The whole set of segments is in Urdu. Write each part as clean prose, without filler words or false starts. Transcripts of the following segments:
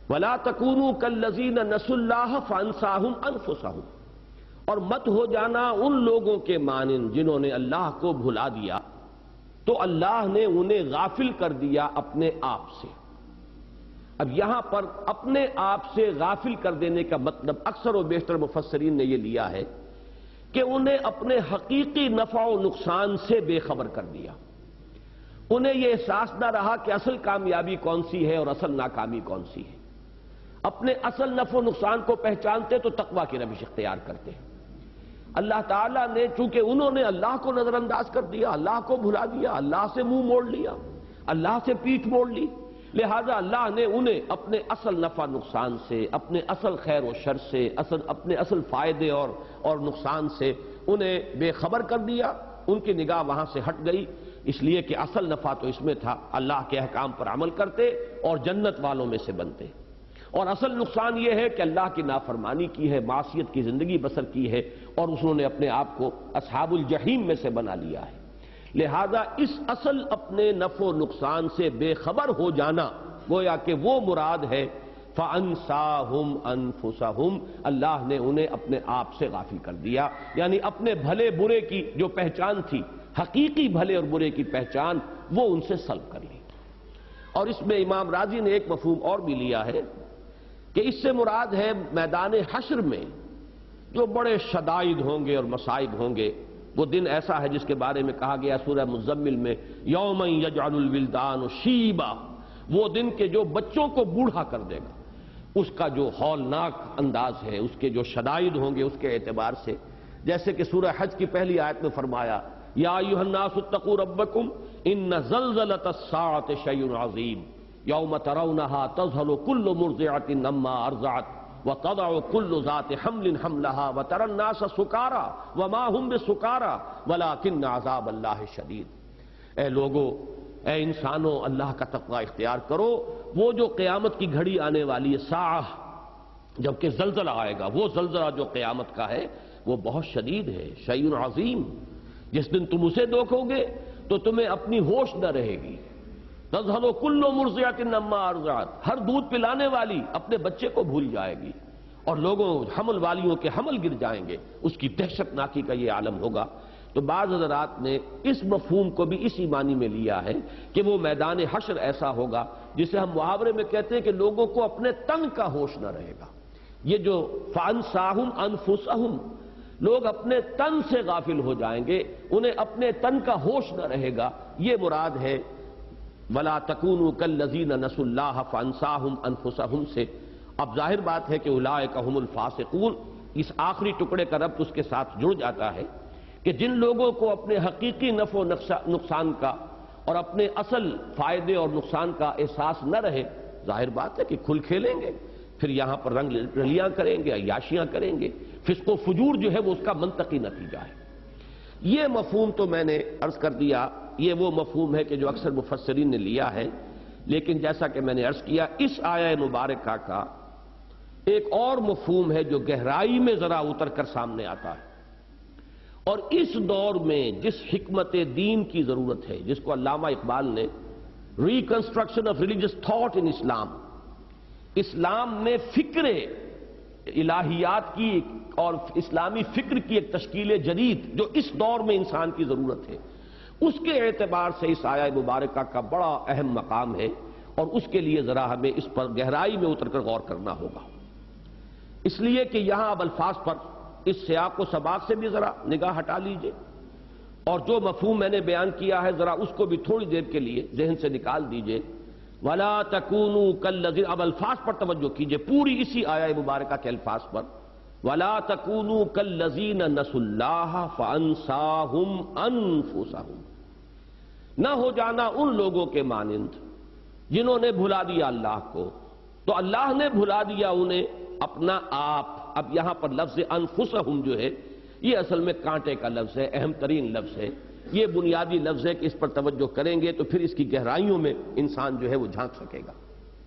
وَلَا تَكُونُوا كَالَّذِينَ نَسُوا اللَّهَ فَأَنسَاهُمْ أَنفُسَهُمْ، اور مت ہو جانا ان لوگوں کے مانند جنہوں نے اللہ کو بھلا دیا تو اللہ نے انہیں غافل کر دیا اپنے آپ سے۔ اب یہاں پر اپنے آپ سے غافل کر دینے کا مطلب اکثر و بیشتر مفسرین نے یہ لیا ہے کہ انہیں اپنے حقیقی نفع و نقصان سے بے خبر کر دیا۔ انہیں یہ احساس نہ رہا کہ اصل کامیابی کون سی ہے اور اصل ناکامی کون سی ہے۔ اپنے اصل نفع و نقصان کو پہچانتے تو تقویٰ کی روش اختیار کرتے۔ اللہ تعالیٰ نے چونکہ انہوں نے اللہ کو نظر انداز کر دیا، اللہ کو بھلا دیا، اللہ سے منہ موڑ لیا، اللہ سے پیٹھ موڑ لی، لہذا اللہ نے انہیں اپنے اصل نفع نقصان سے، اپنے اصل خیر و شر سے، اپنے اصل فائدے اور نقصان سے انہیں بے خبر کر دیا۔ ان کی نگاہ وہاں سے ہٹ گئی، اس لیے کہ اصل نفع تو اس میں تھا اللہ کے احکام پر عمل کرتے اور جنت والوں میں سے بنتے، اور اصل نقصان یہ ہے کہ اللہ کی نافرمانی کی ہے، معصیت کی زندگی بسر کی ہے، اور انہوں نے اپنے آپ کو اصحاب الجحیم میں سے بنا لیا ہے۔ لہذا اس اصل اپنے نفع و نقصان سے بے خبر ہو جانا گویا کہ وہ مراد ہے فَأَنسَاهُمْ أَنفُسَهُمْ، اللہ نے انہیں اپنے آپ سے غافل کر دیا، یعنی اپنے بھلے برے کی جو پہچان تھی، حقیقی بھلے اور برے کی پہچان، وہ ان سے سلب کر لی۔ اور اس میں امام راضی نے ایک مفہوم اور بھی لیا ہے کہ اس سے مراد ہے میدان حشر میں جو بڑے شدائد ہوں گے اور مصائب ہوں گے۔ وہ دن ایسا ہے جس کے بارے میں کہا گیا سورہ مزمل میں یوم یجعل الولدان شیبا، وہ دن کے جو بچوں کو بوڑھا کر دے گا، اس کا جو ہولناک انداز ہے، اس کے جو شدائد ہوں گے اس کے اعتبار سے، جیسے کہ سورہ حج کی پہلی آیت میں فرمایا یا ایھا الناس اتقوا ربکم ان زلزلۃ الساعۃ شیء عظیم یوم ترونها تذہل کل مرضعۃ عما ارضعت وتضع كل ذات حمل حملها وترى الناس سکارى وما هم بسکارى ولكن عذاب اللہ شدید۔ اے لوگو، اے انسانوں، اللہ کا تقوی اختیار کرو۔ وہ جو قیامت کی گھڑی آنے والی ہے، ساعہ، جبکہ زلزلہ آئے گا، وہ زلزلہ جو قیامت کا ہے وہ بہت شدید ہے، شیء عظیم۔ جس دن تم اسے دیکھو گے تو تمہیں اپنی ہوش نہ رہے گی۔ تذہل کل مرضعۃ عما ارضعت، ہر دودھ پلانے والی اپنے بچے کو بھول جائے گی، اور لوگوں حمل والیوں کے حمل گر جائیں گے، اس کی دہشت ناکی کا یہ عالم ہوگا۔ تو بعض حضرات نے اس مفہوم کو بھی اسی معنی میں لیا ہے کہ وہ میدان حشر ایسا ہوگا جسے ہم محاورے میں کہتے ہیں کہ لوگوں کو اپنے تن کا ہوش نہ رہے گا۔ یہ جو فَأَنسَاهُمْ أَنفُسَهُمْ، لوگ اپنے تن سے غافل ہو جائیں گے، انہیں اپنے تن کا ہوش نہ رہے گا، یہ مراد ہے وَلَا تَكُونُوا كَالَّذِينَ نَسُوا اللَّهَ فَأَنسَاهُمْ أَنفُسَهُمْ سے۔ اب ظاہر بات ہے کہ اولئک هم الفاسقون، اس آخری ٹکڑے کا ربط اس کے ساتھ جڑ جاتا ہے کہ جن لوگوں کو اپنے حقیقی نفع و نقصان کا اور اپنے اصل فائدے اور نقصان کا احساس نہ رہے، ظاہر بات ہے کہ کھل کھیلیں گے، پھر یہاں پر رنگ رلیاں کریں گے، عیاشیاں کریں گے، فسق و فجور جو ہے وہ اس کا منطقی نتیجہ ہے۔ یہ مفہوم تو میں نے عرض کر دیا، یہ وہ مفہوم ہے کہ جو اکثر مفسرین نے لیا ہے، لیکن جیسا کہ میں نے عرض کیا اس آیہ مبارکہ کا ایک اور مفہوم ہے جو گہرائی میں ذرا اتر کر سامنے آتا ہے، اور اس دور میں جس حکمت دین کی ضرورت ہے، جس کو علامہ اقبال نے reconstruction of religious thought in Islam, اسلام میں فکر الہیات کی اور اسلامی فکر کی ایک تشکیل جدید جو اس دور میں انسان کی ضرورت ہے، اس کے اعتبار سے اس آیہ مبارکہ کا بڑا اہم مقام ہے، اور اس کے لیے ذرا ہمیں اس پر گہرائی میں اتر کر غور کرنا ہوگا۔ اس لیے کہ یہاں اب الفاظ پر اس سیاق و سباق سے بھی ذرا نگاہ ہٹا لیجئے، اور جو مفہوم میں نے بیان کیا ہے ذرا اس کو بھی تھوڑی دیر کے لیے ذہن سے نکال دیجئے۔ وَلَا تَكُونُوا كَالَّذِينَ، اب الفاظ پر توجہ کیجئے، پوری اسی آیہ مبارکہ کے الفاظ پر، وَلَا تَكُونُوا كَالَّذِينَ نَسُوا اللَّهَ فَأَنسَاهُمْ أَنفُسَهُمْ، نہ ہو جانا ان لوگوں کے مانند جنہوں نے بھلا دیا اللہ کو، تو اللہ نے بھلا دیا انہیں اپنا آپ۔ اب یہاں پر لفظ انفسہم جو ہے یہ اصل میں کانٹے کا لفظ ہے، اہم ترین لفظ ہے، یہ بنیادی لفظ ہے کہ اس پر توجہ کریں گے تو پھر اس کی گہرائیوں میں انسان جو ہے وہ جھانک سکے گا۔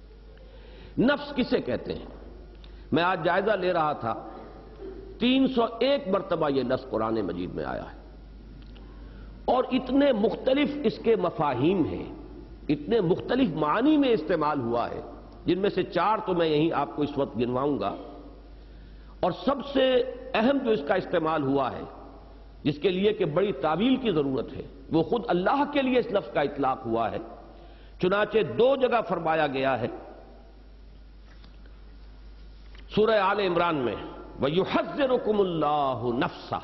نفس کسے کہتے ہیں؟ میں آج جائزہ لے رہا تھا، 301 مرتبہ یہ لفظ قرآن مجید میں آیا ہے، اور اتنے مختلف اس کے مفاہیم ہیں، اتنے مختلف معنی میں استعمال ہوا ہے جن میں سے 4 تو میں یہیں آپ کو اس وقت گنواؤں گا، اور سب سے اہم جو اس کا استعمال ہوا ہے، جس کے لیے کہ بڑی تعویل کی ضرورت ہے، وہ خود اللہ کے لیے اس لفظ کا اطلاق ہوا ہے۔ چنانچہ 2 جگہ فرمایا گیا ہے سورہ آل عمران میں، وَيُحَذِّرُكُمُ اللَّهُ نَفْسَهُ،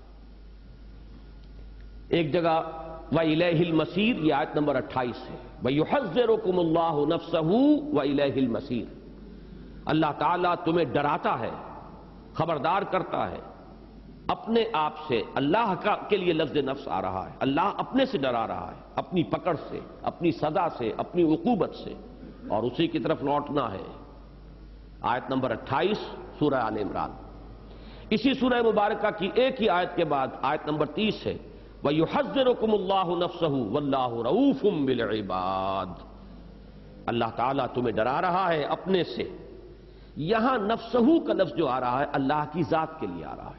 ایک جگہ وَإِلَيْهِ الْمَصِيرُ، یہ آیت نمبر 28 ہے، وَيُحَذِّرُكُمُ اللَّهُ نَفْسَهُ وَإِلَيْهِ الْمَصِيرُ، اللہ تعالیٰ تمہیں ڈراتا ہے، خبردار کرتا ہے اپنے آپ سے۔ اللہ کے لیے لفظ نفس آ رہا ہے، اللہ اپنے سے ڈرا رہا ہے، اپنی پکڑ سے، اپنی سزا سے، اپنی عقوبت سے، اور اسی کی طرف لوٹنا ہے۔ آیت نمبر 28 سورہ آل عمران۔ اسی سورہ مبارکہ کی ایک ہی آیت کے بعد آیت نمبر 30 ہے، وَيُحَذِّرُكُمُ اللَّهُ نَفْسَهُ وَاللَّهُ رَءُوفٌ بِالْعِبَادِ، اللہ تعالیٰ تمہیں ڈرا رہا ہے اپنے سے۔ یہاں نفسہو کا لفظ جو آ رہا ہے اللہ کی ذات کے لیے آ رہا ہے۔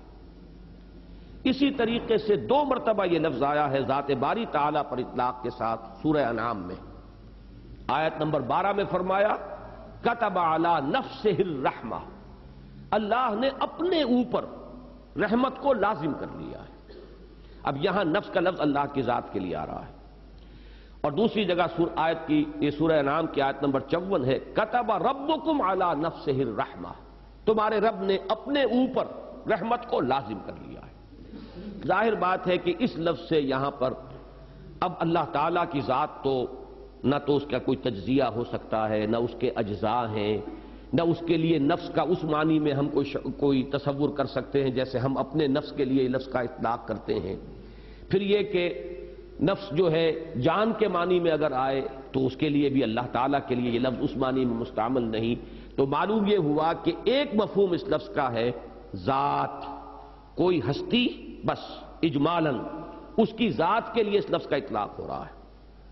اسی طریقے سے 2 مرتبہ یہ لفظ آیا ہے ذات باری تعالیٰ پر اطلاق کے ساتھ سورہ انعام میں۔ آیت نمبر 12 میں فرمایا کتب علی نفسہ الرحمہ، اللہ نے اپنے اوپر رحمت کو لازم کر لیا ہے۔ اب یہاں نفس کا لفظ اللہ کی ذات کے لیے آ رہا ہے، اور دوسری جگہ آیت کی یہ سورہ انعام کی آیت نمبر 54 ہے، کتب ربکم علی نفسہ الرحمہ، تمہارے رب نے اپنے اوپر رحمت کو لازم کر لیا ہے۔ ظاہر بات ہے کہ اس لفظ سے یہاں پر اب اللہ تعالیٰ کی ذات تو نہ تو اس کا کوئی تجزیہ ہو سکتا ہے، نہ اس کے اجزاء ہیں، نہ اس کے لیے نفس کا اس معنی میں ہم کوئی تصور کر سکتے ہیں جیسے ہم اپنے نفس کے لیے لفظ کا اطلاق کرتے ہیں۔ پھر یہ کہ نفس جو ہے جان کے معنی میں اگر آئے تو اس کے لیے بھی اللہ تعالیٰ کے لیے یہ لفظ اس معنی میں مستعمل نہیں۔ تو معلوم یہ ہوا کہ ایک مفہوم اس لفظ کا ہے ذات، کوئی ہستی، بس اجمالاً اس کی ذات کے لیے اس لفظ کا اطلاق ہو رہا ہے۔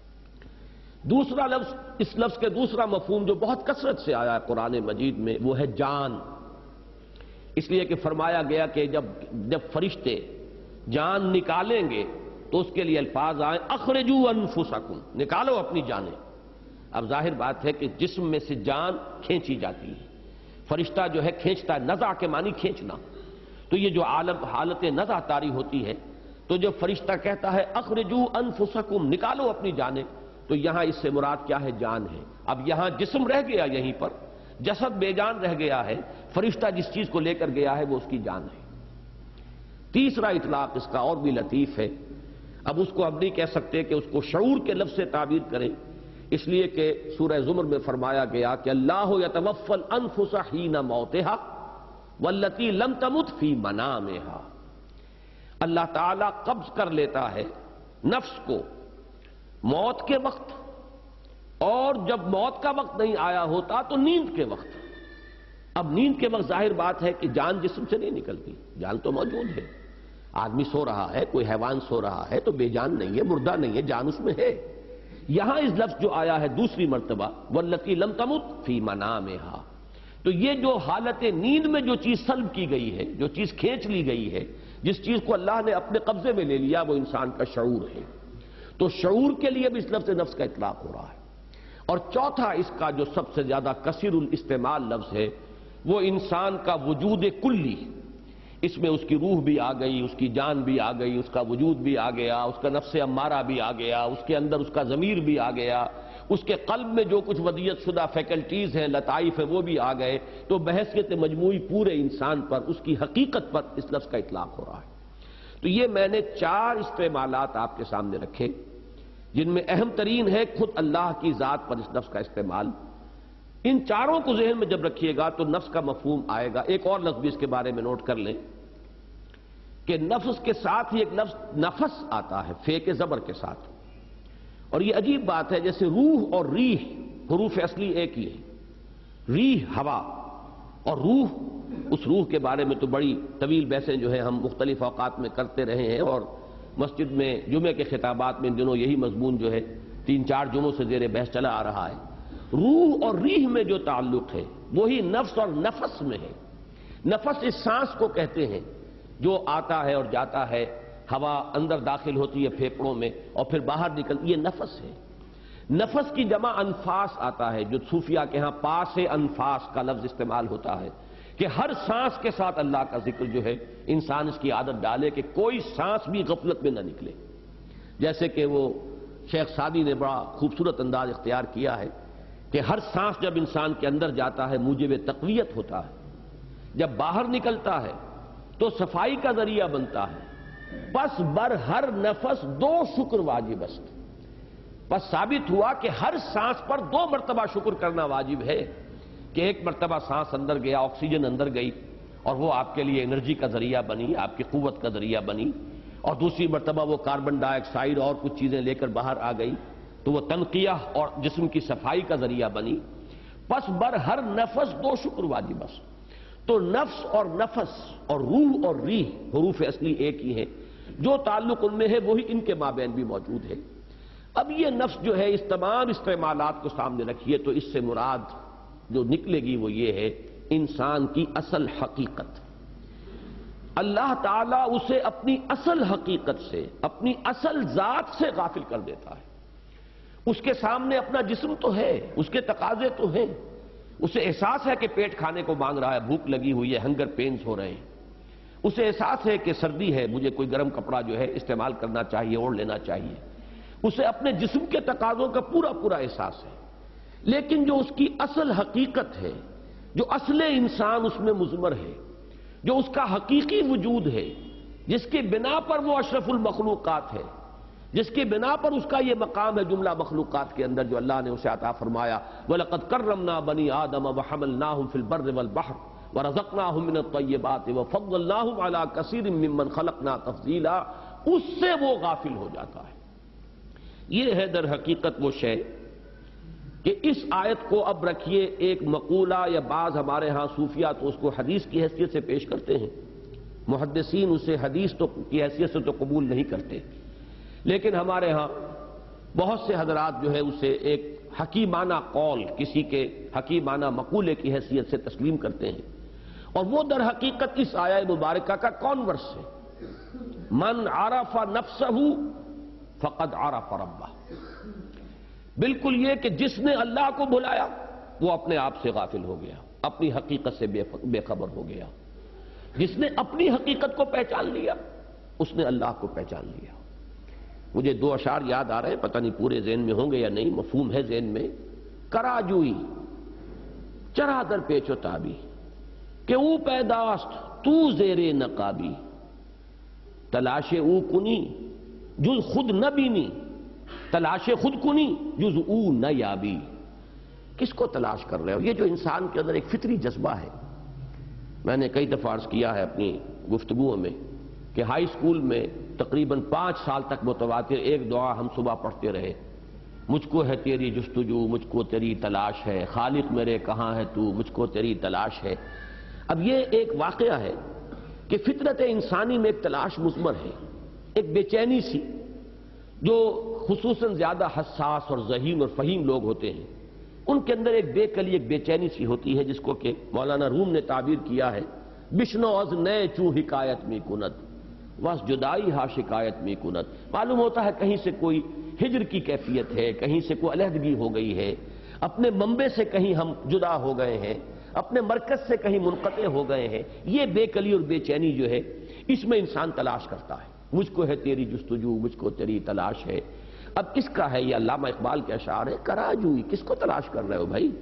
دوسرا لفظ، اس لفظ کے دوسرا مفہوم جو بہت کثرت سے آیا ہے قرآن مجید میں، وہ ہے جان۔ اس لیے کہ فرمایا گیا کہ جب فرشتے جان نکالیں گے تو اس کے لیے الفاظ آئے اخرجوا انفسکم، نکالو اپنی جانیں۔ اب ظاہر بات ہے کہ جسم میں سے جان کھینچی جاتی ہے، فرشتہ جو ہے کھینچتا ہے، نزع کے معنی کھینچنا۔ تو یہ جو حالت نزع طاری ہوتی ہے، تو جب فرشتہ کہتا ہے اخرجوا انفسکم، نکالو اپنی جانیں، تو یہاں اس سے مراد کیا ہے؟ جان ہے۔ اب یہاں جسم رہ گیا، یہیں پر جسد بے جان رہ گیا ہے، فرشتہ جس چیز کو لے کر گیا ہے وہ اس کی جان ہے۔ تیسرا اطلاق اس کا اور بھی لطیف ہے، اب اس کو ہم نہیں کہہ سکتے کہ اس کو شعور کے لفظ سے تعبیر کریں، اس لیے کہ سورہ زمر میں فرمایا گیا کہ اللہ یتوفی الانفس حین موتہا واللتی لم تمت فی منامہا، اللہ تعالیٰ قبض کر لیتا ہے نفس کو موت کے وقت، اور جب موت کا وقت نہیں آیا ہوتا تو نیند کے وقت۔ اب نیند کے وقت ظاہر بات ہے کہ جان جسم سے نہیں نکلتی، جان تو موجود ہے، آدمی سو رہا ہے، کوئی حیوان سو رہا ہے تو بے جان نہیں ہے، مردہ نہیں ہے، جان اس میں ہے۔ یہاں اس لفظ جو آیا ہے دوسری مرتبہ واللتی لم تمت فی منامہا، تو یہ جو حالت نیند میں جو چیز سلب کی گئی ہے، جو چیز کھینچ لی گئی ہے، جس چیز کو اللہ نے اپنے قبضے میں لے لیا، وہ انسان کا شعور ہے۔ تو شعور کے لیے بھی اس لفظ نفس کا اطلاق ہو رہا ہے۔ اور چوتھا اس کا جو سب سے زیادہ کثیر الاستعمال لفظ ہے وہ انسان کا وجود کلی، اس میں اس کی روح بھی آ گئی، اس کی جان بھی آ گئی، اس کا وجود بھی آ گیا، اس کا نفس امارہ بھی آ گیا، اس کے اندر اس کا ضمیر بھی آ گیا، اس کے قلب میں جو کچھ ودیعت شدہ فیکلٹیز ہیں، لطائف ہیں، وہ بھی آ گئے۔ تو بحیثیت مجموعی پورے انسان پر، اس کی حقیقت پر اس لفظ کا اطلاق ہو رہا ہے۔ تو یہ میں نے 4 استعمالات آپ کے سامنے رکھے، جن میں اہم ترین ہے خود اللہ کی ذات پر اس لفظ کا استعمال۔ ان 4 کو ذہن میں جب رکھیے گا تو نفس کا مفہوم آئے گا۔ ایک اور لفظ بھی اس کے بارے میں نوٹ کر لیں کہ نفس کے ساتھ ہی ایک لفظ نفس آتا ہے، فے کے زبر کے ساتھ، اور یہ عجیب بات ہے، جیسے روح اور ریح حروف اصلی ایک ہی ہے، ریح ہوا اور روح، اس روح کے بارے میں تو بڑی طویل بحثیں جو ہے ہم مختلف اوقات میں کرتے رہے ہیں، اور مسجد میں جمعے کے خطابات میں ان دنوں یہی مضمون جو ہے 3-4 جمعوں سے زیر بحث چلا آ رہا ہے۔ روح اور ریح میں جو تعلق ہے وہی نفس اور نفس میں ہے۔ نفس اس سانس کو کہتے ہیں جو آتا ہے اور جاتا ہے، ہوا اندر داخل ہوتی ہے پھیپڑوں میں اور پھر باہر نکل، یہ نفس ہے۔ نفس کی جمع انفاس آتا ہے، جو صوفیہ کے ہاں پاس انفاس کا لفظ استعمال ہوتا ہے کہ ہر سانس کے ساتھ اللہ کا ذکر جو ہے انسان اس کی عادت ڈالے کہ کوئی سانس بھی غفلت میں نہ نکلے. جیسے کہ وہ شیخ سعدی نے بڑا خوبصورت انداز اختیار کیا ہے کہ ہر سانس جب انسان کے اندر جاتا ہے موجب تقویت ہوتا ہے، جب باہر نکلتا ہے تو صفائی کا ذریعہ بنتا ہے. پس بر ہر نفس 2 شکر واجب است. پس ثابت ہوا کہ ہر سانس پر 2 مرتبہ شکر کرنا واجب ہے کہ ایک مرتبہ سانس اندر گیا، آکسیجن اندر گئی اور وہ آپ کے لیے انرجی کا ذریعہ بنی، آپ کی قوت کا ذریعہ بنی، اور دوسری مرتبہ وہ کاربن ڈائی آکسائڈ اور کچھ چیزیں لے کر باہر آ گئی تو وہ تنقیہ اور جسم کی صفائی کا ذریعہ بنی. پس بر ہر نفس 2 شکر واجب است. تو نفس اور نفس اور روح اور ریح حروف اصلی ایک ہی ہیں، جو تعلق ان میں ہے وہی ان کے مابین بھی موجود ہے. اب یہ نفس جو ہے اس تمام استعمالات کو سامنے رکھیے تو اس سے مراد جو نکلے گی وہ یہ ہے انسان کی اصل حقیقت. اللہ تعالیٰ اسے اپنی اصل حقیقت سے، اپنی اصل ذات سے غافل کر دیتا ہے. اس کے سامنے اپنا جسم تو ہے، اس کے تقاضے تو ہیں، اسے احساس ہے کہ پیٹ کھانے کو مانگ رہا ہے، بھوک لگی ہوئی ہے، ہنگر پینز ہو رہے ہیں، اسے احساس ہے کہ سردی ہے، مجھے کوئی گرم کپڑا جو ہے استعمال کرنا چاہیے، اوڑھ لینا چاہیے، اسے اپنے جسم کے تقاضوں کا پورا احساس ہے. لیکن جو اس کی اصل حقیقت ہے، جو اصل انسان اس میں مضمر ہے، جو اس کا حقیقی وجود ہے، جس کی بنا پر وہ اشرف المخلوقات ہے، جس کی بنا پر اس کا یہ مقام ہے جملہ مخلوقات کے اندر جو اللہ نے اسے عطا فرمایا، وَلَقَدْ كَرَّمْنَا بَنِي آدَمَ وَحَمَلْنَاهُمْ فِي الْبَرِّ وَالْبَحْرِ وَرَزَقْنَاهُمْ مِنَ الطَّيِّبَاتِ وَفَضَّلْنَاهُمْ عَلَى كَثِيرٍ مِّمَّنْ خَلَقْنَا تَفْضِيلًا. اس سے وہ غافل ہو جاتا ہے. یہ ہے در حقیقت وہ شے کہ اس آیت کو اب رکھیے ایک مقولہ، یا بعض ہمارے ہاں صوفیہ تو اس کو حدیث کی حیثیت سے پیش کرتے ہیں، محدثین اسے حدیث کی حیثیت سے تو قبول نہیں کرتے، لیکن ہمارے ہاں بہت سے حضرات جو ہے اسے ایک حکیمانہ قول، کسی کے حکیمانہ مقولے کی حیثیت سے تسلیم کرتے ہیں. اور وہ در حقیقت اس آیہ مبارکہ کا کانورس ہے. من عرف نفسہ فقد عرف ربہ. بالکل یہ کہ جس نے اللہ کو بھلایا وہ اپنے آپ سے غافل ہو گیا، اپنی حقیقت سے بے خبر ہو گیا. جس نے اپنی حقیقت کو پہچان لیا اس نے اللہ کو پہچان لیا. مجھے 2 اشعار یاد آ رہے ہیں، پتہ نہیں پورے ذہن میں ہوں گے یا نہیں، مفہوم ہے ذہن میں. کراجوئی چرا در پیچ و تابی کہ او پیداست تو زیر نقابی، تلاش او کنی جز خود نہ بینی، تلاش خود کنی جز او نہ یابی. کس کو تلاش کر رہے ہو؟ یہ جو انسان کے اندر ایک فطری جذبہ ہے. میں نے کئی دفعہ عرض کیا ہے اپنی گفتگوؤں میں کہ ہائی اسکول میں تقریباً 5 سال تک متواتر ایک دعا ہم صبح پڑھتے رہے، مجھ کو ہے تیری جستجو، مجھ کو تیری تلاش ہے، خالق میرے کہاں ہے تو، مجھ کو تیری تلاش ہے. اب یہ ایک واقعہ ہے کہ فطرت انسانی میں ایک تلاش مضمر ہے، ایک بے چینی سی، جو خصوصاً زیادہ حساس اور ذہین اور فہیم لوگ ہوتے ہیں ان کے اندر ایک بے کلی، ایک بے چینی سی ہوتی ہے، جس کو کہ مولانا روم نے تعبیر کیا ہے بشنو از نئے چو حکایت میں کند وس جدائی ہا شکایت میں کند. معلوم ہوتا ہے کہیں سے کوئی ہجر کی کیفیت ہے، کہیں سے کوئی علیحدگی ہو گئی ہے، اپنے منبع سے کہیں ہم جدا ہو گئے ہیں، اپنے مرکز سے کہیں منقطع ہو گئے ہیں. یہ بے کلی اور بے چینی جو ہے اس میں انسان تلاش کرتا ہے. مجھ کو ہے تیری جستجو، مجھ کو تیری تلاش ہے. اب کس کا ہے یہ؟ علامہ اقبال کے اشعار ہے. کراجوئی، کس کو تلاش کر رہے ہو بھائی؟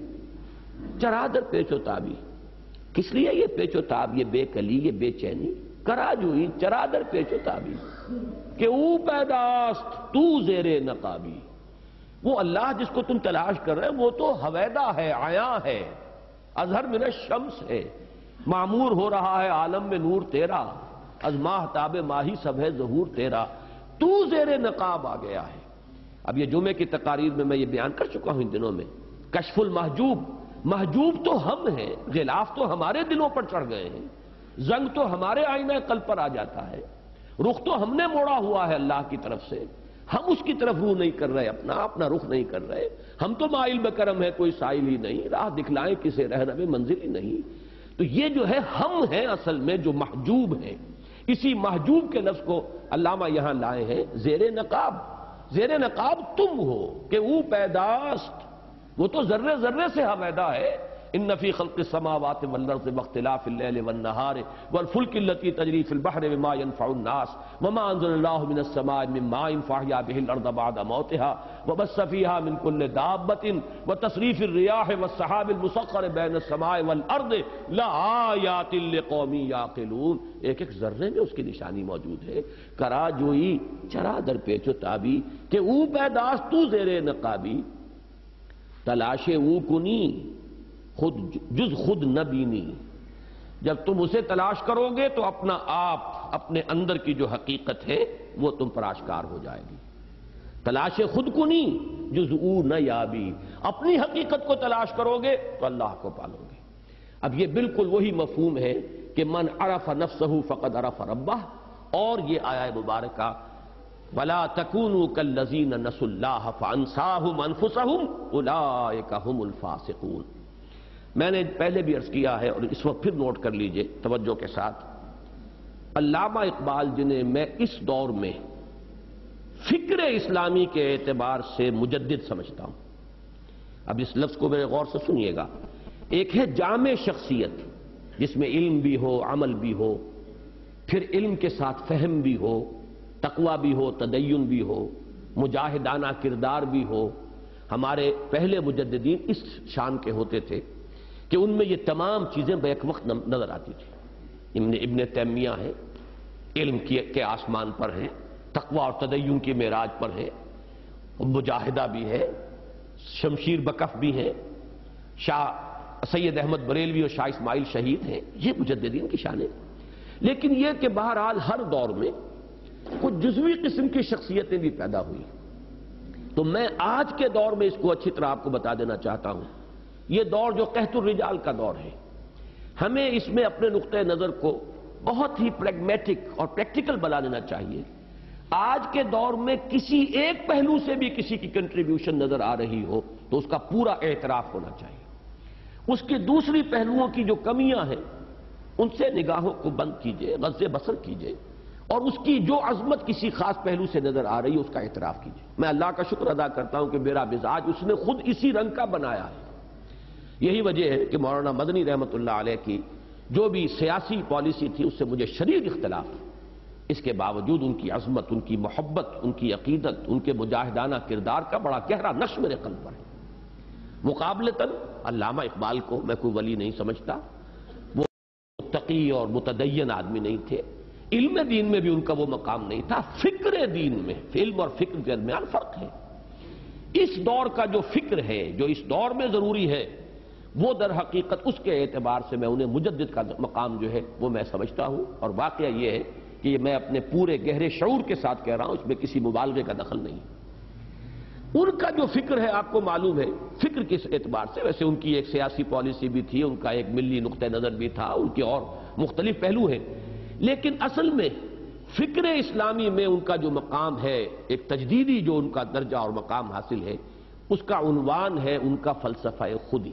چرادر پیچ و تابی، کس لیے یہ پیچ و تاب، یہ بے کلی، یہ بے چینی؟ کراجوئی چرادر پیچ و تابی کہ او پیداست تو زیر نقابی. وہ اللہ جس کو تم تلاش کر رہے ہو وہ تو حویدہ ہے، عیاں ہے، اظہر من الشمس ہے، معمور ہو رہا ہے عالم میں نور تیرا، از ماہ تاب ماہی سب ہے ظہور تیرا، تو زیر نقاب آ گیا ہے. اب یہ جمعے کی تقاریر میں یہ بیان کر چکا ہوں ان دنوں میں، کشف المحجوب، محجوب تو ہم ہیں، غلاف تو ہمارے دلوں پر چڑھ گئے ہیں، زنگ تو ہمارے آئینہ قلب پر آ جاتا ہے، رخ تو ہم نے موڑا ہوا ہے اللہ کی طرف سے، ہم اس کی طرف روح نہیں کر رہے، اپنا رخ نہیں کر رہے. ہم تو مائل بکرم ہے، کوئی سائل ہی نہیں، راہ دکھلائیں کسے رہنمے منزل ہی نہیں. تو یہ جو ہے ہم ہیں اصل میں جو محجوب ہیں. اسی محجوب کے لفظ کو علامہ یہاں لائے ہیں زیر نقاب. زیر نقاب تم ہو کہ او پیداست، وہ تو ذرے ذرے سے پیدا ہے. ان فی خلق السماوات والارض واختلاف اللیل والنہار والفلک التي تجری فی البحر بما ينفع الناس وما انزل اللہ من السماء من ماء فاحیا به الارض بعد موتها وبث فیها من كل دابۃ وتصریف الرياح والسحاب المسخر بین السماء والارض لآیات لقوم یعقلون. ایک ایک ذرے میں اس کی نشانی موجود ہے. کرا جوئی چرا در پیچ و تابی کہ او پیداست تو زیر نقابی، تلاش او کنی خود جز خود نہ بینی. جب تم اسے تلاش کرو گے تو اپنا آپ، اپنے اندر کی جو حقیقت ہے وہ تم پر آشکار ہو جائے گی. تلاش خود کنی جز او نہ یابی، اپنی حقیقت کو تلاش کرو گے تو اللہ کو پالو گے. اب یہ بالکل وہی مفہوم ہے کہ من عرف نفسہ فقد عرف ربہ. اور یہ آیہ مبارکہ وَلَا تَكُونُوا كَالَّذِينَ نَسُوا اللَّهَ فَأَنسَاهُمْ أَنفُسَهُمْ أُولَٰئِكَ هُمُ الْفَاسِقُونَ. میں نے پہلے بھی عرض کیا ہے اور اس وقت پھر نوٹ کر لیجئے توجہ کے ساتھ، علامہ اقبال جنہیں میں اس دور میں فکر اسلامی کے اعتبار سے مجدد سمجھتا ہوں. اب اس لفظ کو میرے غور سے سنیے گا. ایک ہے جامع شخصیت جس میں علم بھی ہو، عمل بھی ہو، پھر علم کے ساتھ فہم بھی ہو، تقوی بھی ہو، تدین بھی ہو، مجاہدانہ کردار بھی ہو. ہمارے پہلے مجددین اس شان کے ہوتے تھے کہ ان میں یہ تمام چیزیں بیک وقت نظر آتی تھی. ابن تیمیہ ہے، علم کے آسمان پر ہیں، تقوی اور تدین کی معراج پر ہیں، مجاہدہ بھی ہے، شمشیر بکف بھی ہیں، شاہ سید احمد بریلوی اور شاہ اسماعیل شہید ہیں. یہ مجددین کی شان ہے. لیکن یہ کہ بہرحال ہر دور میں کچھ جزوی قسم کی شخصیتیں بھی پیدا ہوئی. تو میں آج کے دور میں اس کو اچھی طرح آپ کو بتا دینا چاہتا ہوں. یہ دور جو قحط الرجال کا دور ہے، ہمیں اس میں اپنے نقطۂ نظر کو بہت ہی پریگمیٹک اور پریکٹیکل بنا لینا چاہیے. آج کے دور میں کسی ایک پہلو سے بھی کسی کی کنٹریبیوشن نظر آ رہی ہو تو اس کا پورا اعتراف ہونا چاہیے. اس کی دوسری پہلوؤں کی جو کمیاں ہیں ان سے نگاہوں کو بند کیجئے، غض بصر کیجئے، اور اس کی جو عظمت کسی خاص پہلو سے نظر آ رہی ہے اس کا اعتراف کیجئے. میں اللہ کا شکر ادا کرتا ہوں کہ میرا مزاج اس نے خود اسی رنگ کا بنایا ہے. یہی وجہ ہے کہ مولانا مدنی رحمۃ اللہ علیہ کی جو بھی سیاسی پالیسی تھی اس سے مجھے شدید اختلاف ہے. اس کے باوجود ان کی عظمت، ان کی محبت، ان کی عقیدت، ان کے مجاہدانہ کردار کا بڑا گہرا نقش میرے قلب پر ہے. مقابلتاً علامہ اقبال کو میں کوئی ولی نہیں سمجھتا. وہ متقی اور متدین آدمی نہیں تھے. علم دین میں بھی ان کا وہ مقام نہیں تھا. فکر دین میں، علم اور فکر کے درمیان فرق ہے. اس دور کا جو فکر ہے، جو اس دور میں ضروری ہے، وہ در حقیقت اس کے اعتبار سے میں انہیں مجدد کا مقام جو ہے وہ میں سمجھتا ہوں. اور واقعہ یہ ہے کہ میں اپنے پورے گہرے شعور کے ساتھ کہہ رہا ہوں، اس میں کسی مبالغے کا دخل نہیں. ان کا جو فکر ہے آپ کو معلوم ہے فکر کس اعتبار سے، ویسے ان کی ایک سیاسی پالیسی بھی تھی، ان کا ایک ملی نقطہ نظر بھی تھا، ان کے اور مختلف پہلو ہیں. لیکن اصل میں فکر اسلامی میں ان کا جو مقام ہے، ایک تجدیدی جو ان کا درجہ اور مقام حاصل ہے، اس کا عنوان ہے ان کا فلسفہ خودی.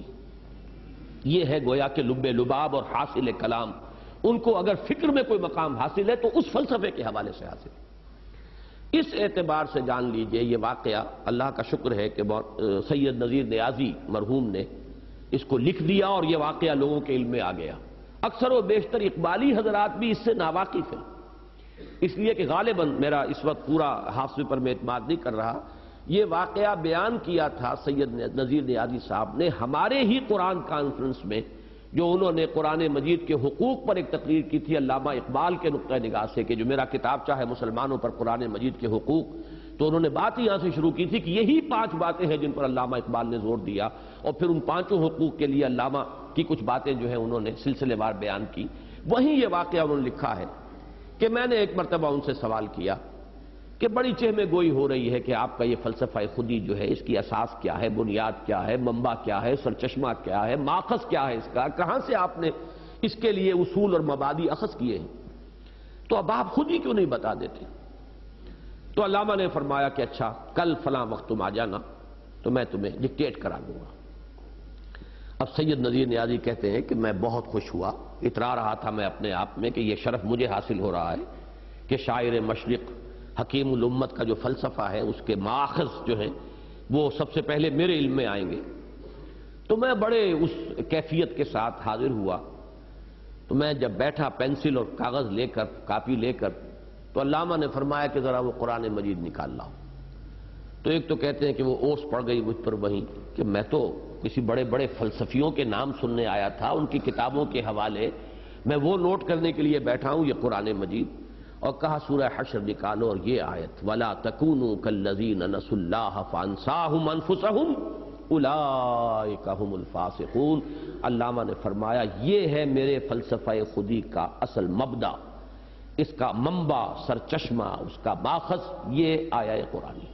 یہ ہے گویا کہ لب لباب اور حاصل کلام. ان کو اگر فکر میں کوئی مقام حاصل ہے تو اس فلسفے کے حوالے سے حاصل ہے. اس اعتبار سے جان لیجئے یہ واقعہ اللہ کا شکر ہے کہ سید نذیر نیازی مرحوم نے اس کو لکھ دیا اور یہ واقعہ لوگوں کے علم میں آ گیا. اکثر و بیشتر اقبالی حضرات بھی اس سے ناواقف ہیں، اس لیے کہ غالباً میرا اس وقت پورا حافظے پر میں اعتماد نہیں کر رہا. یہ واقعہ بیان کیا تھا سید نذیر نیازی صاحب نے ہمارے ہی قرآن کانفرنس میں، جو انہوں نے قرآن مجید کے حقوق پر ایک تقریر کی تھی علامہ اقبال کے نقطہ نگاہ سے، کہ جو میرا کتاب چاہے مسلمانوں پر قرآن مجید کے حقوق. تو انہوں نے بات ہی یہاں سے شروع کی تھی کہ یہی 5 باتیں ہیں جن پر علامہ اقبال نے زور دیا، اور پھر ان 5 حقوق کے لیے علامہ کی کچھ باتیں جو ہیں انہوں نے سلسلے وار بیان کی. وہیں یہ واقعہ انہوں نے لکھا ہے کہ میں نے ایک مرتبہ ان سے سوال کیا کہ بڑی چہمہ گوئی ہو رہی ہے کہ آپ کا یہ فلسفہ خودی جو ہے اس کی اساس کیا ہے، بنیاد کیا ہے، منبع کیا ہے، سرچشمہ کیا ہے، ماخذ کیا ہے اس کا، کہاں سے آپ نے اس کے لیے اصول اور مبادی اخذ کیے ہیں، تو اب آپ خود ہی کیوں نہیں بتا دیتے؟ تو علامہ نے فرمایا کہ اچھا کل فلاں وقت تم آ جانا تو میں تمہیں ڈکٹیٹ کرا دوں گا. اب سید نذیر نیازی کہتے ہیں کہ میں بہت خوش ہوا، اترا رہا تھا میں اپنے آپ میں کہ یہ شرف مجھے حاصل ہو رہا ہے کہ شاعر مشرق حکیم الامت کا جو فلسفہ ہے اس کے ماخذ جو ہیں وہ سب سے پہلے میرے علم میں آئیں گے۔ تو میں بڑے اس کیفیت کے ساتھ حاضر ہوا، تو میں جب بیٹھا پینسل اور کاغذ لے کر، کاپی لے کر، تو علامہ نے فرمایا کہ ذرا وہ قرآن مجید نکال لاؤ۔ تو ایک تو کہتے ہیں کہ وہ اوس پڑ گئی مجھ پر وہیں کہ میں تو کسی بڑے بڑے فلسفیوں کے نام سننے آیا تھا، ان کی کتابوں کے حوالے میں وہ نوٹ کرنے کے لیے بیٹھا ہوں، یہ قرآن مجید۔ اور کہا سورہ حشر نکالو اور یہ آیت وَلَا تَكُونُوا كَالَّذِينَ نَسُوا اللَّهَ فَأَنسَاهُمْ أَنفُسَهُمْ أُولَٰئِكَ هُمُ الْفَاسِقُونَ۔ علامہ نے فرمایا یہ ہے میرے فلسفہ خودی کا اصل مبدا، اس کا منبع، سرچشمہ، اس کا ماخذ یہ آیہ قرآنی۔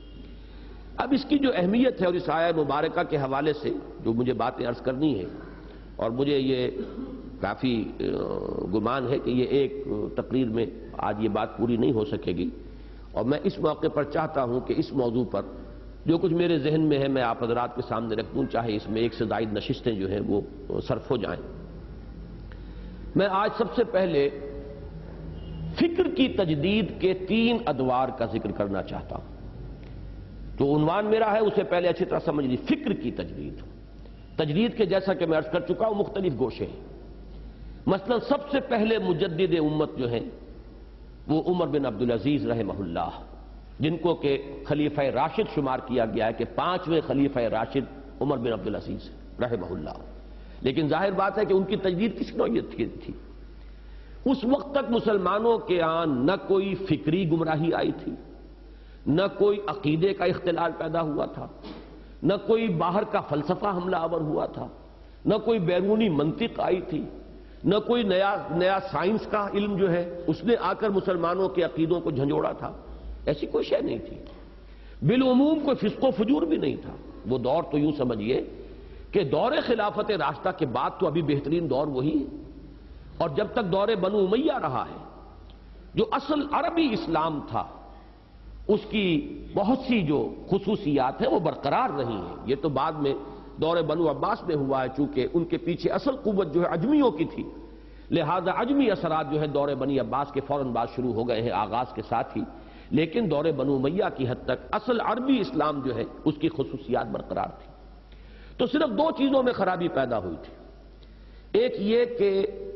اب اس کی جو اہمیت ہے اور اس آیہ مبارکہ کے حوالے سے جو مجھے باتیں عرض کرنی ہے، اور مجھے یہ کافی گمان ہے کہ یہ ایک تقریر میں آج یہ بات پوری نہیں ہو سکے گی، اور میں اس موقع پر چاہتا ہوں کہ اس موضوع پر جو کچھ میرے ذہن میں ہے میں آپ حضرات کے سامنے رکھ دوں، چاہے اس میں ایک سے زائد نشستیں جو ہیں وہ صرف ہو جائیں۔ میں آج سب سے پہلے فکر کی تجدید کے 3 ادوار کا ذکر کرنا چاہتا ہوں۔ جو عنوان میرا ہے اسے پہلے اچھی طرح سمجھ لی، فکر کی تجدید۔ تجدید کے جیسا کہ میں عرض کر چکا ہوں مختلف گوشے ہیں۔ مثلا سب سے پہلے مجدد امت جو ہیں وہ عمر بن عبدالعزیز رحمہ اللہ، جن کو کہ خلیفہ راشد شمار کیا گیا ہے کہ 5ویں خلیفہ راشد عمر بن عبدالعزیز رحمہ اللہ۔ لیکن ظاہر بات ہے کہ ان کی تجدید کس نوعیت کی تھی؟ اس وقت تک مسلمانوں کے ہاں نہ کوئی فکری گمراہی آئی تھی، نہ کوئی عقیدے کا اختلال پیدا ہوا تھا، نہ کوئی باہر کا فلسفہ حملہ آور ہوا تھا، نہ کوئی بیرونی منطق آئی تھی، نہ کوئی نیا سائنس کا علم جو ہے اس نے آ کر مسلمانوں کے عقیدوں کو جھنجھوڑا تھا۔ ایسی کوئی شے نہیں تھی۔ بالعموم کوئی فسق و فجور بھی نہیں تھا۔ وہ دور تو یوں سمجھیے کہ دور خلافت راشدہ کے بعد تو ابھی بہترین دور وہی ہے، اور جب تک دور بنو امیہ رہا ہے جو اصل عربی اسلام تھا اس کی بہت سی جو خصوصیات ہیں وہ برقرار رہی ہیں۔ یہ تو بعد میں دور بنو عباس میں ہوا ہے، چونکہ ان کے پیچھے اصل قوت جو ہے عجمیوں کی تھی، لہذا عجمی اثرات جو ہے دور بنی عباس کے فوراً بعد شروع ہو گئے ہیں آغاز کے ساتھ ہی، لیکن دور بنو امیہ کی حد تک اصل عربی اسلام جو ہے اس کی خصوصیات برقرار تھی۔ تو صرف 2 چیزوں میں خرابی پیدا ہوئی تھی۔ ایک یہ کہ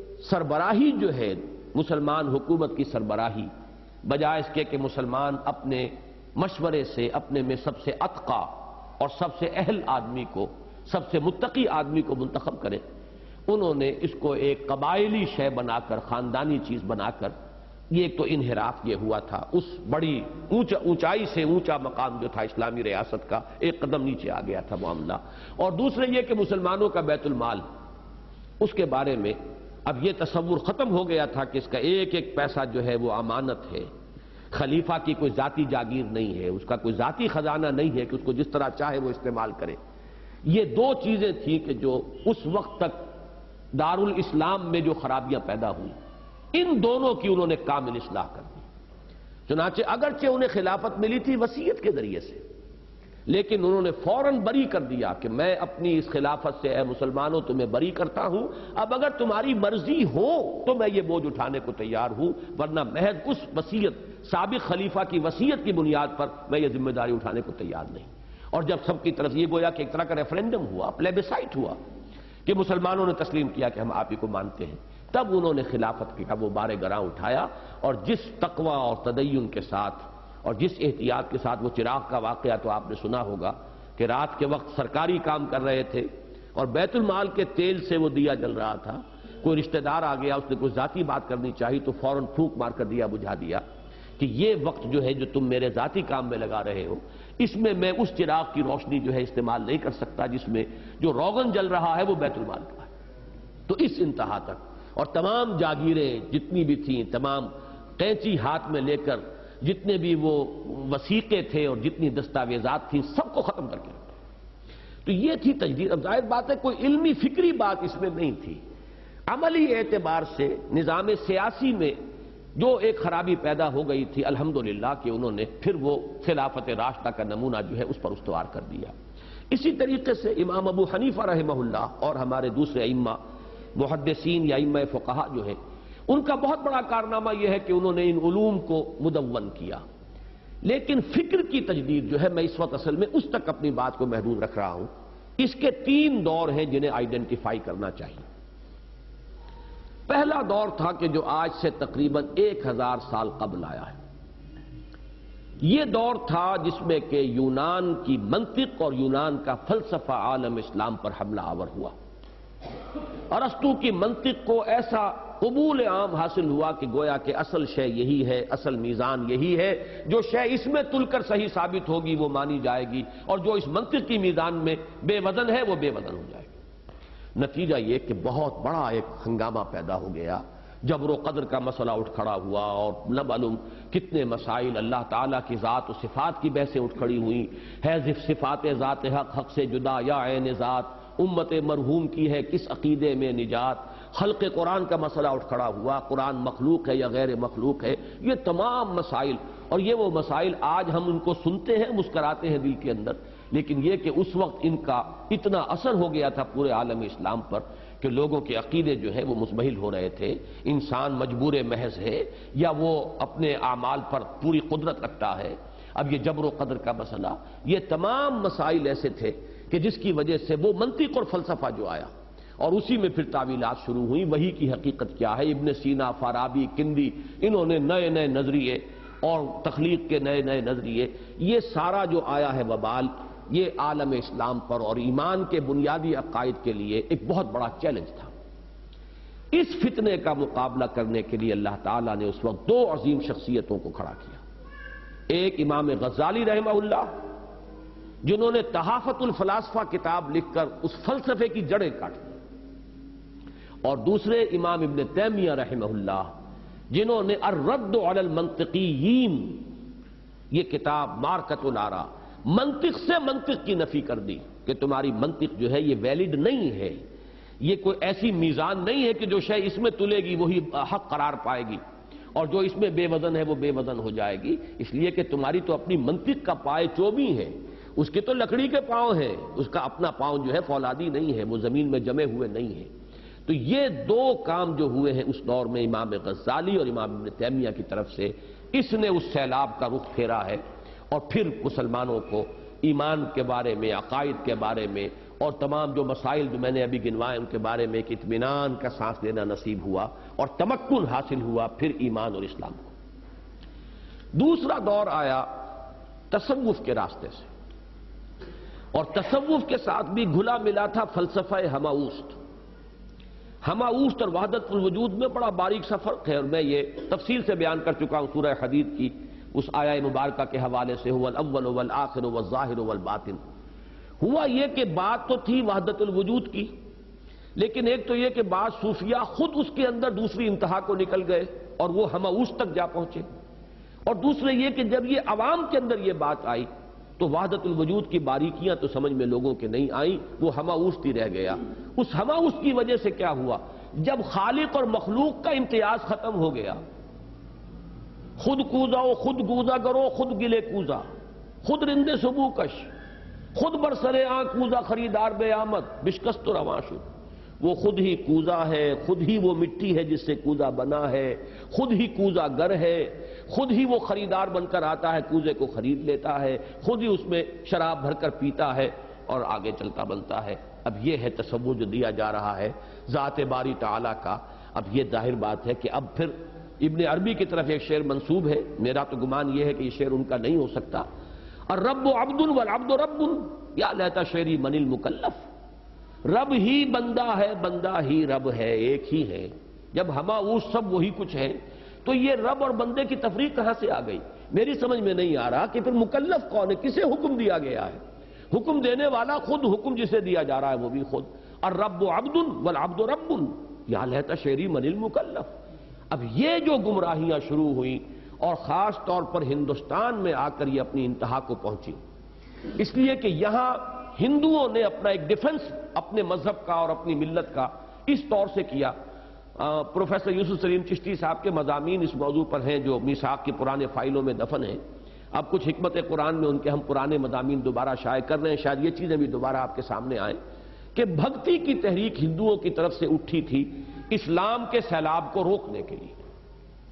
سربراہی جو ہے مسلمان حکومت کی سربراہی، بجائے اس کے کہ مسلمان اپنے مشورے سے اپنے میں سب سے اتقیٰ اور سب سے اہل آدمی کو، سب سے متقی آدمی کو منتخب کریں، انہوں نے اس کو ایک قبائلی شے بنا کر، خاندانی چیز بنا کر، یہ ایک تو انحراف یہ ہوا تھا، اس بڑی اونچائی سے اونچا مقام جو تھا اسلامی ریاست کا ایک قدم نیچے آ گیا تھا معاملہ۔ اور دوسرے یہ کہ مسلمانوں کا بیت المال، اس کے بارے میں اب یہ تصور ختم ہو گیا تھا کہ اس کا ایک ایک پیسہ جو ہے وہ امانت ہے، خلیفہ کی کوئی ذاتی جاگیر نہیں ہے، اس کا کوئی ذاتی خزانہ نہیں ہے کہ اس کو جس طرح چاہے وہ استعمال کرے۔ یہ 2 چیزیں تھیں کہ جو اس وقت تک دارالاسلام میں جو خرابیاں پیدا ہوئی، ان دونوں کی انہوں نے کامل اصلاح کر دی۔ چنانچہ اگرچہ انہیں خلافت ملی تھی وصیت کے ذریعے سے، لیکن انہوں نے فوراً بری کر دیا کہ میں اپنی اس خلافت سے اے مسلمانوں تمہیں بری کرتا ہوں، اب اگر تمہاری مرضی ہو تو میں یہ بوجھ اٹھانے کو تیار ہوں، ورنہ محض اس وصیت، سابق خلیفہ کی وصیت کی بنیاد پر میں یہ ذمہ داری اٹھانے کو تیار نہیں۔ اور جب سب کی طرف یہ گویا کہ ایک طرح کا ریفرینڈم ہوا، پلیبسائٹ ہوا کہ مسلمانوں نے تسلیم کیا کہ ہم آپ ہی کو مانتے ہیں، تب انہوں نے خلافت کا وہ بار گراں اٹھایا، اور جس تقوی اور تدین کے ساتھ اور جس احتیاط کے ساتھ وہ چراغ کا واقعہ تو آپ نے سنا ہوگا کہ رات کے وقت سرکاری کام کر رہے تھے اور بیت المال کے تیل سے وہ دیا جل رہا تھا، کوئی رشتہ دار آ گیا، اس نے کوئی ذاتی بات کرنی چاہی تو فوراً پھونک مار کر دیا بجھا دیا کہ یہ وقت جو ہے جو تم میرے ذاتی کام میں لگا رہے ہو، اس میں میں اس چراغ کی روشنی جو ہے استعمال نہیں کر سکتا جس میں جو روغن جل رہا ہے وہ بیت المال کا ہے۔ تو اس انتہا تک، اور تمام جاگیریں جتنی بھی تھیں، تمام قینچی ہاتھ میں لے کر جتنے بھی وہ وثیقے تھے اور جتنی دستاویزات تھیں سب کو ختم کر کے رکھا۔ تو یہ تھی تجدید۔ اب ظاہر بات ہے کوئی علمی فکری بات اس میں نہیں تھی، عملی اعتبار سے نظام سیاسی میں جو ایک خرابی پیدا ہو گئی تھی، الحمدللہ کہ انہوں نے پھر وہ خلافت راشدہ کا نمونہ جو ہے اس پر استوار کر دیا۔ اسی طریقے سے امام ابو حنیفہ رحمہ اللہ اور ہمارے دوسرے ائمہ محدثین یا ائمہ فقہا جو ہیں، ان کا بہت بڑا کارنامہ یہ ہے کہ انہوں نے ان علوم کو مدون کیا، لیکن فکر کی تجدید جو ہے میں اس وقت اصل میں اس تک اپنی بات کو محدود رکھ رہا ہوں. اس کے 3 دور ہیں جنہیں آئیڈینٹیفائی کرنا چاہیے. پہلا دور تھا کہ جو آج سے تقریباً 1000 سال قبل آیا ہے. یہ دور تھا جس میں کہ یونان کی منطق اور یونان کا فلسفہ عالم اسلام پر حملہ آور ہوا. ارسطو کی منطق کو ایسا قبول عام حاصل ہوا کہ گویا کہ اصل شے یہی ہے، اصل میزان یہی ہے، جو شے اس میں تل کر صحیح ثابت ہوگی وہ مانی جائے گی، اور جو اس منطق کی میزان میں بے وزن ہے وہ بے وزن ہو جائے گی. نتیجہ یہ کہ بہت بڑا ایک ہنگامہ پیدا ہو گیا، جبر و قدر کا مسئلہ اٹھ کھڑا ہوا، اور نہ معلوم کتنے مسائل، اللہ تعالیٰ کی ذات و صفات کی بحثیں اٹھ کھڑی ہوئیں. ہے صفات ذات حق، حق سے جدا یا عین ذات، امت مرحوم کی ہے کس عقیدے میں نجات، خلق قرآن کا مسئلہ اٹھ کھڑا ہوا، قرآن مخلوق ہے یا غیر مخلوق ہے. یہ تمام مسائل، اور یہ وہ مسائل آج ہم ان کو سنتے ہیں، مسکراتے ہیں دل کے اندر، لیکن یہ کہ اس وقت ان کا اتنا اثر ہو گیا تھا پورے عالم اسلام پر کہ لوگوں کے عقیدے جو ہے وہ مزمحل ہو رہے تھے. انسان مجبور محض ہے یا وہ اپنے اعمال پر پوری قدرت رکھتا ہے. اب یہ جبر و قدر کا مسئلہ، یہ تمام مسائل ایسے تھے کہ جس کی وجہ سے وہ منطق اور فلسفہ جو آیا، اور اسی میں پھر تعویلات شروع ہوئیں. وہی کی حقیقت کیا ہے؟ ابن سینا، فارابی، کندی، انہوں نے نئے نئے نظریے اور تخلیق کے نئے نئے نظریے، یہ سارا جو آیا ہے وبال، یہ عالم اسلام پر اور ایمان کے بنیادی عقائد کے لیے ایک بہت بڑا چیلنج تھا. اس فتنے کا مقابلہ کرنے کے لیے اللہ تعالیٰ نے اس وقت 2 عظیم شخصیتوں کو کھڑا کیا. ایک امام غزالی رحمہ اللہ، جنہوں نے تحافت الفلاسفہ کتاب لکھ کر اس فلسفے کی جڑیں کاٹی، اور دوسرے امام ابن تیمیہ رحمہ اللہ، جنہوں نے الرد علی المنطقیین، یہ کتاب مارکۃ الآراء، منطق سے منطق کی نفی کر دی کہ تمہاری منطق جو ہے یہ ویلڈ نہیں ہے، یہ کوئی ایسی میزان نہیں ہے کہ جو شے اس میں تلے گی وہی حق قرار پائے گی، اور جو اس میں بے وزن ہے وہ بے وزن ہو جائے گی، اس لیے کہ تمہاری تو اپنی منطق کا پائے چوبی ہے، اس کے تو لکڑی کے پاؤں ہیں، اس کا اپنا پاؤں جو ہے فولادی نہیں ہے، وہ زمین میں جمے ہوئے نہیں ہیں. تو یہ 2 کام جو ہوئے ہیں اس دور میں امام غزالی اور امام ابن تیمیہ کی طرف سے، اس نے اس سیلاب کا رخ پھیرا ہے، اور پھر مسلمانوں کو ایمان کے بارے میں، عقائد کے بارے میں، اور تمام جو مسائل جو میں نے ابھی گنوائے ان کے بارے میں ایک اطمینان کا سانس لینا نصیب ہوا، اور تمکن حاصل ہوا پھر ایمان اور اسلام کو. دوسرا دور آیا تصوف کے راستے سے، اور تصوف کے ساتھ بھی گھلا ملا تھا فلسفہ ہماؤست. ہماؤست اور وحدت الوجود میں بڑا باریک سا فرق ہے، اور میں یہ تفصیل سے بیان کر چکا ہوں سورہ حدید کی اس آیہ مبارکہ کے حوالے سے، هو الاول والآخر والظاہر والباطن. ہوا یہ کہ بات تو تھی وحدت الوجود کی، لیکن ایک تو یہ کہ بعض صوفیہ خود اس کے اندر دوسری انتہا کو نکل گئے اور وہ ہماؤست تک جا پہنچے، اور دوسرے یہ کہ جب یہ عوام کے اندر یہ بات آئی تو وحدت الوجود کی باریکیاں تو سمجھ میں لوگوں کے نہیں آئیں، وہ ہماؤست ہی رہ گیا. اس ہماؤست کی وجہ سے کیا ہوا؟ جب خالق اور مخلوق کا امتیاز ختم ہو گیا، خود کوزا و خود گوزا کرو، خود گلے کوزا، خود رندے سبو کش، خود برسرے آنکھ کوزا خریدار بے آمد، بشکست و رواں شد. وہ خود ہی کوزا ہے، خود ہی وہ مٹی ہے جس سے کوزا بنا ہے، خود ہی کوزا گر ہے، خود ہی وہ خریدار بن کر آتا ہے، کوزے کو خرید لیتا ہے، خود ہی اس میں شراب بھر کر پیتا ہے اور آگے چلتا بنتا ہے. اب یہ ہے تصور جو دیا جا رہا ہے ذات باری تعالیٰ کا. اب یہ ظاہر بات ہے کہ اب پھر ابن عربی کی طرف ایک شعر منسوب ہے، میرا تو گمان یہ ہے کہ یہ شعر ان کا نہیں ہو سکتا. الرب عبد والعبد رب یا لیت شعری من المکلف. رب ہی بندہ ہے، بندہ ہی رب ہے، ایک ہی ہے. جب ہماؤس سب وہی کچھ ہے تو یہ رب اور بندے کی تفریق کہاں سے آ گئی؟ میری سمجھ میں نہیں آ رہا کہ پھر مکلف کون ہے، کسے حکم دیا گیا ہے؟ حکم دینے والا خود، حکم جسے دیا جا رہا ہے وہ بھی خود. الرب عبد والعبد رب یا لیت شعری من المکلف. اب یہ جو گمراہیاں شروع ہوئیں اور خاص طور پر ہندوستان میں آ کر یہ اپنی انتہا کو پہنچی، اس لیے کہ یہاں ہندوؤں نے اپنا ایک ڈیفنس اپنے مذہب کا اور اپنی ملت کا اس طور سے کیا. پروفیسر یوسف سلیم چشتی صاحب کے مضامین اس موضوع پر ہیں جو میثاق کی پرانے فائلوں میں دفن ہیں. اب کچھ حکمت قرآن میں ان کے ہم پرانے مضامین دوبارہ شائع کر رہے ہیں، شاید یہ چیزیں بھی دوبارہ آپ کے سامنے آئیں کہ بھکتی کی تحریک ہندوؤں کی طرف سے اٹھی تھی اسلام کے سیلاب کو روکنے کے لیے.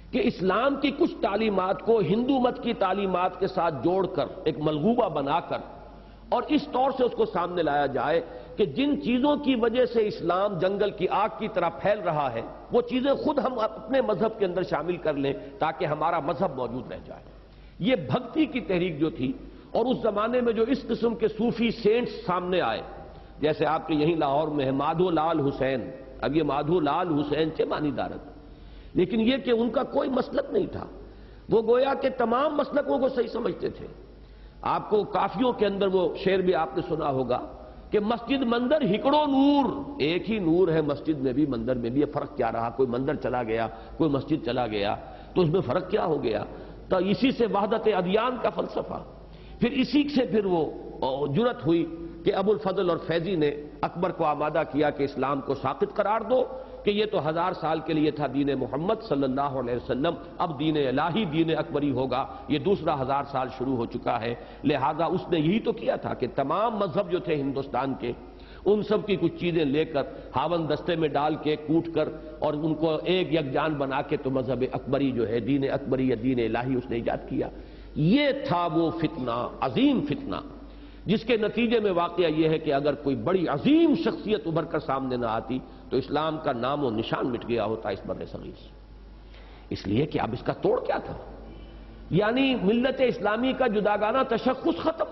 کہ اسلام کی کچھ تعلیمات کو ہندو مت کی تعلیمات کے ساتھ جوڑ کر ایک ملغوبہ بنا کر اور اس طور سے اس کو سامنے لایا جائے کہ جن چیزوں کی وجہ سے اسلام جنگل کی آگ کی طرح پھیل رہا ہے وہ چیزیں خود ہم اپنے مذہب کے اندر شامل کر لیں تاکہ ہمارا مذہب موجود رہ جائے۔ یہ بھکتی کی تحریک جو تھی، اور اس زمانے میں جو اس قسم کے صوفی سینٹس سامنے آئے، جیسے آپ کے یہیں لاہور میں ہے مادھو لال حسین۔ اب یہ مادھو لال حسین چے مانی دارت، لیکن یہ کہ ان کا کوئی مسلک نہیں تھا، وہ گویا کہ تمام مسلکوں کو صحیح سمجھتے تھے۔ آپ کو کافیوں کے اندر وہ شعر بھی آپ نے سنا ہوگا کہ مسجد مندر ہکڑو نور، ایک ہی نور ہے مسجد میں بھی مندر میں بھی، یہ فرق کیا رہا؟ کوئی مندر چلا گیا، کوئی مسجد چلا گیا، تو اس میں فرق کیا ہو گیا؟ تو اسی سے وحدت ادیان کا فلسفہ، پھر اسی سے پھر وہ جرأت ہوئی کہ ابو الفضل اور فیضی نے اکبر کو آمادہ کیا کہ اسلام کو ساقط قرار دو، کہ یہ تو 1000 سال کے لیے تھا دین محمد صلی اللہ علیہ وسلم، اب دین الہی دین اکبری ہوگا، یہ دوسرا 1000 سال شروع ہو چکا ہے۔ لہذا اس نے یہی تو کیا تھا کہ تمام مذہب جو تھے ہندوستان کے، ان سب کی کچھ چیزیں لے کر ہاون دستے میں ڈال کے کوٹ کر اور ان کو ایک یکجان بنا کے تو مذہب اکبری جو ہے دین اکبری یا دین الہی اس نے ایجاد کیا۔ یہ تھا وہ فتنہ، عظیم فتنہ، جس کے نتیجے میں واقعہ یہ ہے کہ اگر کوئی بڑی عظیم شخصیت ابھر کر سامنے نہ آتی تو اسلام کا نام و نشان مٹ گیا ہوتا اس بر صغیر سے۔ اس لیے کہ اب اس کا توڑ کیا تھا؟ یعنی ملت اسلامی کا جداگانہ تشخص ختم،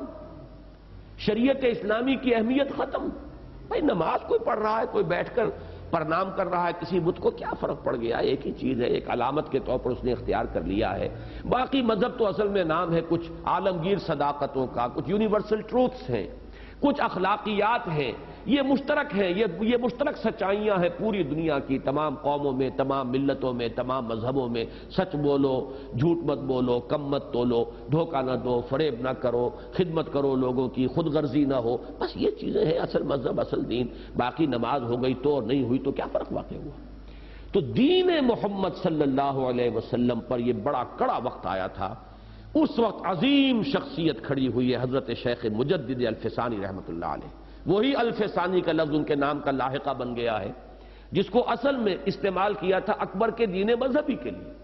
شریعت اسلامی کی اہمیت ختم۔ بھائی نماز کوئی پڑھ رہا ہے، کوئی بیٹھ کر پرنام کر رہا ہے کسی بت کو، کیا فرق پڑ گیا؟ ایک ہی چیز ہے، ایک علامت کے طور پر اس نے اختیار کر لیا ہے۔ باقی مذہب تو اصل میں نام ہے کچھ عالمگیر صداقتوں کا، کچھ یونیورسل ٹروتھس ہیں، کچھ اخلاقیات ہیں، یہ مشترک ہیں، یہ مشترک سچائیاں ہیں پوری دنیا کی، تمام قوموں میں، تمام ملتوں میں، تمام مذہبوں میں۔ سچ بولو، جھوٹ مت بولو، کم مت تولو، دھوکہ نہ دو، فریب نہ کرو، خدمت کرو لوگوں کی، خود غرضی نہ ہو، بس یہ چیزیں ہیں اصل مذہب، اصل دین۔ باقی نماز ہو گئی تو اور نہیں ہوئی تو کیا فرق واقع ہوا؟ تو دین محمد صلی اللہ علیہ وسلم پر یہ بڑا کڑا وقت آیا تھا۔ اس وقت عظیم شخصیت کھڑی ہوئی ہے حضرت شیخ مجدد الفسانی رحمۃ اللہ علیہ۔ وہی الفسانی کا لفظ ان کے نام کا لاحقہ بن گیا ہے، جس کو اصل میں استعمال کیا تھا اکبر کے دین مذہبی کے لیے،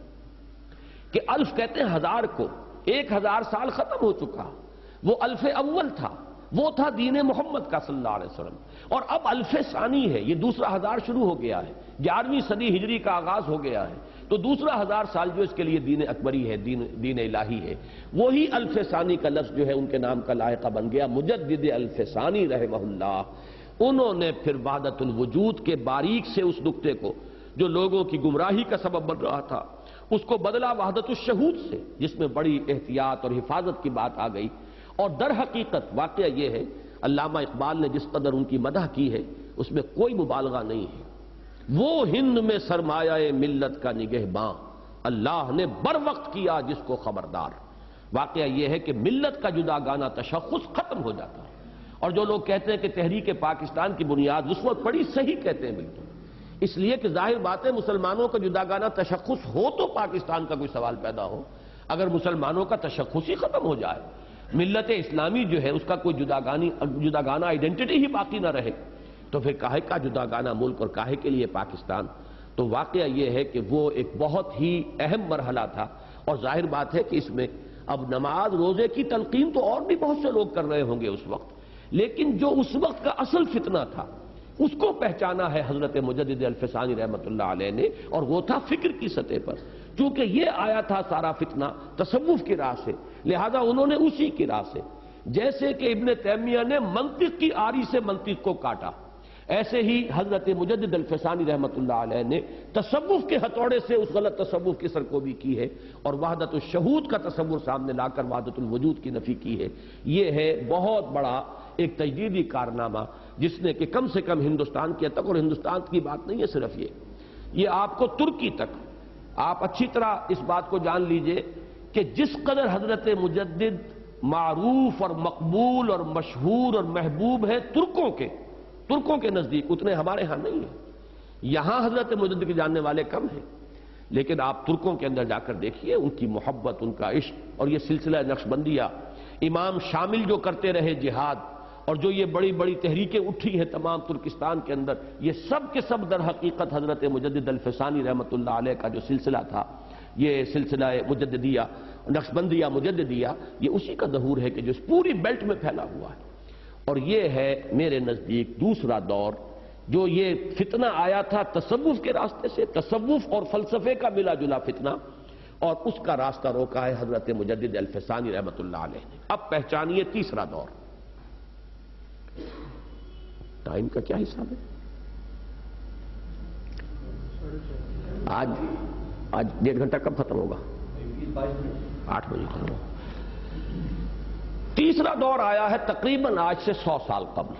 کہ الف کہتے ہیں 1000 کو، 1000 سال ختم ہو چکا، وہ الف اول تھا، وہ تھا دین محمد کا صلی اللہ علیہ وسلم، اور اب الف ثانی ہے، یہ دوسرا 1000 شروع ہو گیا ہے، 11ویں صدی ہجری کا آغاز ہو گیا ہے، تو دوسرا 1000 سال جو اس کے لیے دین اکبری ہے، دین الہی ہے۔ وہی الف ثانی کا لفظ جو ہے ان کے نام کا لاحقہ بن گیا، مجدد الف ثانی رحمہ اللہ۔ انہوں نے پھر وحدت الوجود کے باریک سے اس نقطے کو جو لوگوں کی گمراہی کا سبب بن رہا تھا، اس کو بدلا وحدت الشہود سے، جس میں بڑی احتیاط اور حفاظت کی بات آ گئی۔ اور در حقیقت واقعہ یہ ہے، علامہ اقبال نے جس قدر ان کی مدح کی ہے اس میں کوئی مبالغہ نہیں ہے۔ وہ ہند میں سرمایہ ملت کا نگہباں، اللہ نے بر وقت کیا جس کو خبردار۔ واقعہ یہ ہے کہ ملت کا جداگانہ تشخص ختم ہو جاتا ہے، اور جو لوگ کہتے ہیں کہ تحریک پاکستان کی بنیاد اس وقت پڑی، صحیح کہتے ہیں بالکل، اس لیے کہ ظاہر بات ہے مسلمانوں کا جداگانہ تشخص ہو تو پاکستان کا کوئی سوال پیدا ہو۔ اگر مسلمانوں کا تشخص ہی ختم ہو جائے، ملت اسلامی جو ہے اس کا کوئی جداگانہ آئیڈینٹی ہی باقی نہ رہے، تو پھر کاہے کا جداگانہ ملک اور کاہے کے لیے پاکستان؟ تو واقعہ یہ ہے کہ وہ ایک بہت ہی اہم مرحلہ تھا، اور ظاہر بات ہے کہ اس میں اب نماز روزے کی تلقین تو اور بھی بہت سے لوگ کر رہے ہوں گے اس وقت، لیکن جو اس وقت کا اصل فتنہ تھا اس کو پہچانا ہے حضرت مجدد الفسانی رحمۃ اللہ علیہ نے، اور وہ تھا فکر کی سطح پر۔ چونکہ یہ آیا تھا سارا فتنہ تصوف کی راہ سے، لہذا انہوں نے اسی کی راہ سے، جیسے کہ ابن تیمیہ نے منطق کی آری سے منطق کو کاٹا، ایسے ہی حضرت مجدد الفسانی رحمۃ اللہ علیہ نے تصوف کے ہتھوڑے سے اس غلط تصوف کی سرکوبی کی ہے، اور وحدت الشہود کا تصور سامنے لا کر وحدت الوجود کی نفی کی ہے۔ یہ ہے بہت بڑا ایک تجدیدی کارنامہ، جس نے کہ کم سے کم ہندوستان کے تک، اور ہندوستان کی بات نہیں ہے صرف یہ آپ کو ترکی تک، آپ اچھی طرح اس بات کو جان لیجئے کہ جس قدر حضرت مجدد معروف اور مقبول اور مشہور اور محبوب ہے ترکوں کے نزدیک، اتنے ہمارے ہاں نہیں ہیں۔ یہاں حضرت مجدد کے جاننے والے کم ہیں، لیکن آپ ترکوں کے اندر جا کر دیکھیے ان کی محبت، ان کا عشق، اور یہ سلسلہ نقشبندیہ، امام شامل جو کرتے رہے جہاد، اور جو یہ بڑی بڑی تحریکیں اٹھی ہیں تمام ترکستان کے اندر، یہ سب کے سب در حقیقت حضرت مجدد الفسانی رحمۃ اللہ علیہ کا جو سلسلہ تھا، یہ سلسلہ مجددیہ، نقشبندیہ مجددیہ، یہ اسی کا ظہور ہے کہ جو اس پوری بیلٹ میں پھیلا ہوا ہے۔ اور یہ ہے میرے نزدیک دوسرا دور، جو یہ فتنہ آیا تھا تصوف کے راستے سے، تصوف اور فلسفے کا ملا جلا فتنہ، اور اس کا راستہ روکا ہے حضرت مجدد الفسانی رحمۃ اللہ علیہ نے۔ اب پہچانیے تیسرا دور۔ ٹائم کا کیا حساب ہے؟ آج 1.5 گھنٹہ کب ختم ہوگا؟ 8 بجے ختم ہوگا۔ تیسرا دور آیا ہے تقریباً آج سے 100 سال قبل۔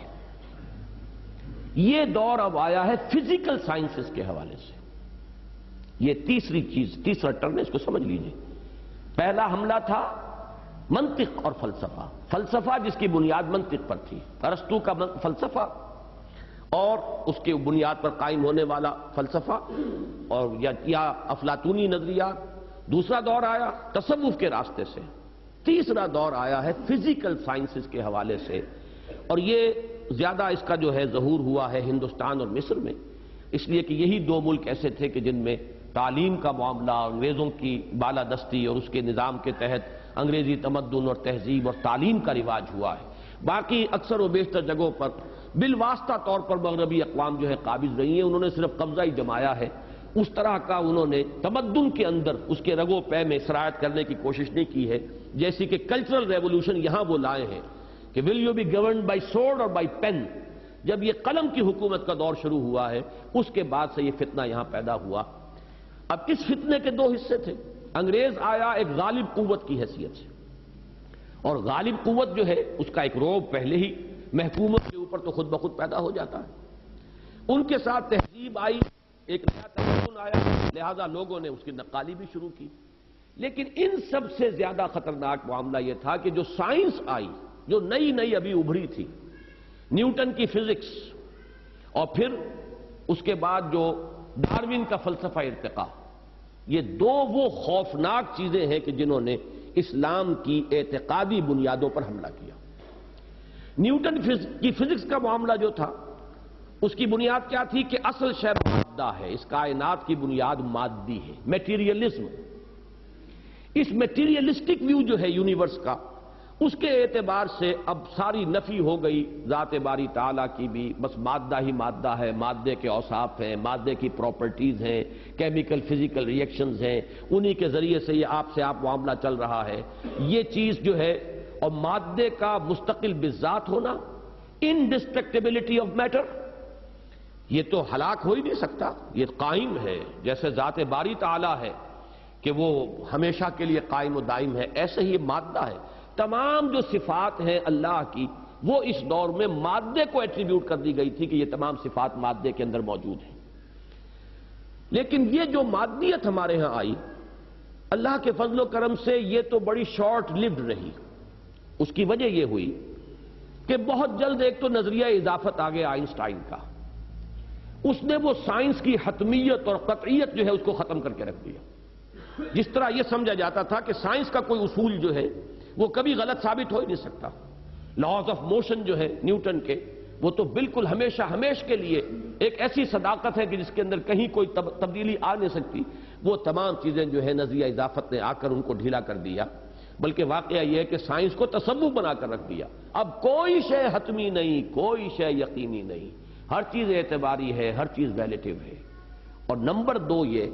یہ دور اب آیا ہے فزیکل سائنسز کے حوالے سے۔ یہ تیسری چیز، تیسرا ٹرن ہے، اس کو سمجھ لیجئے۔ پہلا حملہ تھا منطق اور فلسفہ۔ فلسفہ جس کی بنیاد منطق پر تھی، ارسطو کا فلسفہ اور اس کے بنیاد پر قائم ہونے والا فلسفہ اور یا افلاطونی نظریات۔ دوسرا دور آیا تصوف کے راستے سے۔ تیسرا دور آیا ہے فزیکل سائنسز کے حوالے سے، اور یہ زیادہ اس کا جو ہے ظہور ہوا ہے ہندوستان اور مصر میں، اس لیے کہ یہی 2 ملک ایسے تھے کہ جن میں تعلیم کا معاملہ، انگریزوں کی بالادستی اور اس کے نظام کے تحت انگریزی تمدن اور تہذیب اور تعلیم کا رواج ہوا ہے۔ باقی اکثر و بیشتر جگہوں پر بالواسطہ طور پر مغربی اقوام جو ہے قابض رہی ہیں، انہوں نے صرف قبضہ ہی جمایا ہے، اس طرح کا انہوں نے تمدن کے اندر اس کے رگ و پے میں سرایت کرنے کی کوشش نہیں کی ہے، جیسی کہ کلچرل ریولوشن یہاں وہ لائے ہیں کہ will you be governed by sword اور بائی پین۔ جب یہ قلم کی حکومت کا دور شروع ہوا ہے، اس کے بعد سے یہ فتنہ یہاں پیدا ہوا۔ اب اس فتنے کے 2 حصے تھے۔ انگریز آیا ایک غالب قوت کی حیثیت سے، اور غالب قوت جو ہے اس کا ایک رعب پہلے ہی محکومت کے اوپر تو خود بخود پیدا ہو جاتا ہے۔ ان کے ساتھ تہذیب آئی، ایک نیا تمدن آیا، لہذا لوگوں نے اس کی نقالی بھی شروع کی۔ لیکن ان سب سے زیادہ خطرناک معاملہ یہ تھا کہ جو سائنس آئی، جو نئی ابھی ابھری تھی، نیوٹن کی فزکس، اور پھر اس کے بعد جو ڈارون کا فلسفہ ارتقاء، یہ 2 وہ خوفناک چیزیں ہیں کہ جنہوں نے اسلام کی اعتقادی بنیادوں پر حملہ کیا۔ نیوٹن کی فزکس کا معاملہ جو تھا، اس کی بنیاد کیا تھی کہ اصل شے مادہ ہے، اس کائنات کی بنیاد مادی ہے، میٹیریلزم۔ اس میٹیریلسٹک ویو جو ہے یونیورس کا، اس کے اعتبار سے اب ساری نفی ہو گئی ذات باری تعالیٰ کی بھی، بس مادہ ہی مادہ ہے، مادے کے اوصاف ہیں، مادے کی پراپرٹیز ہیں، کیمیکل فزیکل ری ایکشنز ہیں، انہی کے ذریعے سے یہ آپ سے آپ معاملہ چل رہا ہے۔ یہ چیز جو ہے، اور مادے کا مستقل بذات ہونا، انڈسٹرکٹیبلٹی آف میٹر، یہ تو ہلاک ہو ہی نہیں سکتا، یہ قائم ہے، جیسے ذات باری تعالیٰ ہے کہ وہ ہمیشہ کے لیے قائم و دائم ہے، ایسے ہی یہ مادہ ہے۔ تمام جو صفات ہیں اللہ کی، وہ اس دور میں مادے کو ایٹریبیوٹ کر دی گئی تھی کہ یہ تمام صفات مادے کے اندر موجود ہیں۔ لیکن یہ جو مادیت ہمارے ہاں آئی، اللہ کے فضل و کرم سے یہ تو بڑی شارٹ لیوڈ رہی۔ اس کی وجہ یہ ہوئی کہ بہت جلد ایک تو نظریہ اضافت آ گیا آئنسٹائن کا، اس نے وہ سائنس کی حتمیت اور قطعیت جو ہے اس کو ختم کر کے رکھ دیا۔ جس طرح یہ سمجھا جاتا تھا کہ سائنس کا کوئی اصول جو ہے وہ کبھی غلط ثابت ہو ہی نہیں سکتا۔ لاز آف موشن جو ہے نیوٹن کے، وہ تو بالکل ہمیشہ کے لیے ایک ایسی صداقت ہے کہ جس کے اندر کہیں کوئی تبدیلی آ نہیں سکتی۔ وہ تمام چیزیں جو ہے نظریہ اضافت نے آ کر ان کو ڈھیلا کر دیا، بلکہ واقعہ یہ ہے کہ سائنس کو تصوف بنا کر رکھ دیا۔ اب کوئی شے حتمی نہیں، کوئی شے یقینی نہیں، ہر چیز اعتباری ہے، ہر چیز ریلیٹیو ہے۔ اور نمبر 2 یہ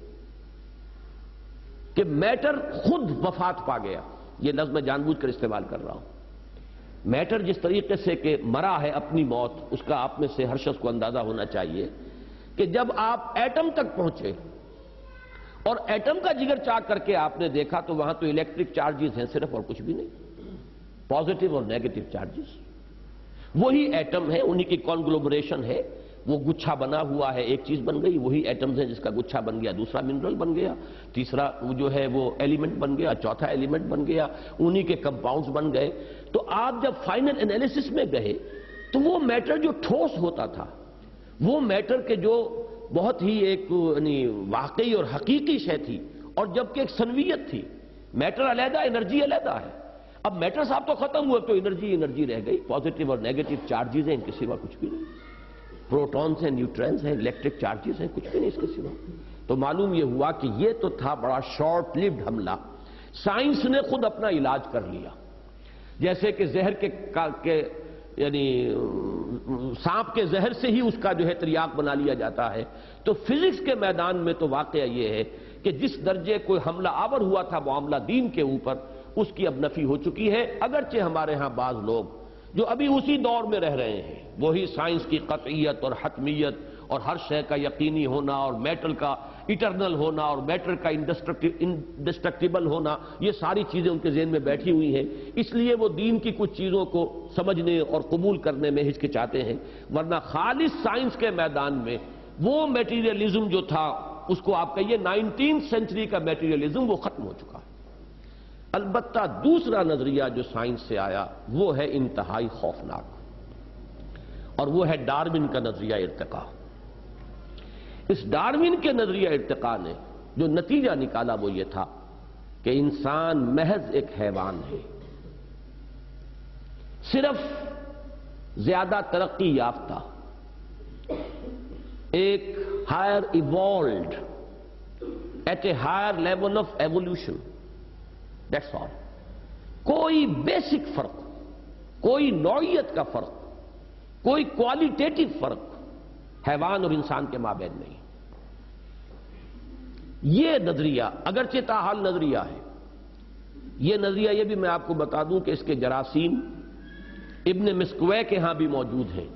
کہ میٹر خود وفات پا گیا۔ یہ لفظ میں جان بوجھ کر استعمال کر رہا ہوں۔ میٹر جس طریقے سے کہ مرا ہے اپنی موت، اس کا آپ میں سے ہر شخص کو اندازہ ہونا چاہیے کہ جب آپ ایٹم تک پہنچے اور ایٹم کا جگر چاک کر کے آپ نے دیکھا تو وہاں تو الیکٹرک چارجز ہیں صرف، اور کچھ بھی نہیں، پازیٹیو اور نیگیٹو چارجز۔ وہی ایٹم ہے، انہی کی کانگلومریشن ہے، وہ گچھا بنا ہوا ہے، ایک چیز بن گئی، وہی ایٹمز ہیں جس کا گچھا بن گیا، دوسرا منرل بن گیا، تیسرا جو ہے وہ ایلیمنٹ بن گیا، چوتھا ایلیمنٹ بن گیا، انہی کے کمپاؤنڈز بن گئے۔ تو آپ جب فائنل انالیسس میں گئے تو وہ میٹر جو ٹھوس ہوتا تھا، وہ میٹر کے جو بہت ہی ایک یعنی واقعی اور حقیقی شے تھی، اور جبکہ ایک سنویت تھی، میٹر علیحدہ انرجی علیحدہ ہے۔ اب میٹر صاحب تو ختم ہوا تو انرجی رہ گئی، پازیٹیو اور نیگیٹو چارجز ہیں، ان کے سوا کچھ بھی نہیں، پروٹونز ہیں، نیوٹرینز ہیں، الیکٹرک چارجز ہیں، کچھ بھی نہیں اس کے سوا۔ تو معلوم یہ ہوا کہ یہ تو تھا بڑا شارٹ لیوڈ حملہ، سائنس نے خود اپنا علاج کر لیا۔ جیسے کہ زہر کے یعنی سانپ کے زہر سے ہی اس کا جو ہے تریاق بنا لیا جاتا ہے، تو فزکس کے میدان میں تو واقعہ یہ ہے کہ جس درجے کوئی حملہ آور ہوا تھا معاملہ دین کے اوپر، اس کی اب نفی ہو چکی ہے۔ اگرچہ ہمارے ہاں بعض لوگ جو ابھی اسی دور میں رہ رہے ہیں، وہی سائنس کی قطعیت اور حتمیت اور ہر شے کا یقینی ہونا اور میٹر کا ایٹرنل ہونا اور میٹر کا انڈسٹرکٹیبل ہونا، یہ ساری چیزیں ان کے ذہن میں بیٹھی ہوئی ہیں، اس لیے وہ دین کی کچھ چیزوں کو سمجھنے اور قبول کرنے میں ہچکچاتے ہیں۔ ورنہ خالص سائنس کے میدان میں وہ میٹیریلزم جو تھا، اس کو آپ کہیے 19 سینچری کا میٹیریلزم، وہ ختم ہو چکا ہے۔ البتہ دوسرا نظریہ جو سائنس سے آیا وہ ہے انتہائی خوفناک، اور وہ ہے ڈارون کا نظریہ ارتقاء۔ اس ڈارون کے نظریہ ارتقاء نے جو نتیجہ نکالا وہ یہ تھا کہ انسان محض ایک حیوان ہے، صرف زیادہ ترقی یافتہ، ایک higher evolved at a higher level of evolution, that's all. کوئی بیسک فرق، کوئی نوعیت کا فرق، کوئی کوالٹیٹیو فرق حیوان اور انسان کے مابین نہیں۔ یہ نظریہ اگرچہ تاحال نظریہ ہے، یہ نظریہ یہ بھی میں آپ کو بتا دوں کہ اس کے جراثیم ابن مسکوے کے ہاں بھی موجود ہیں،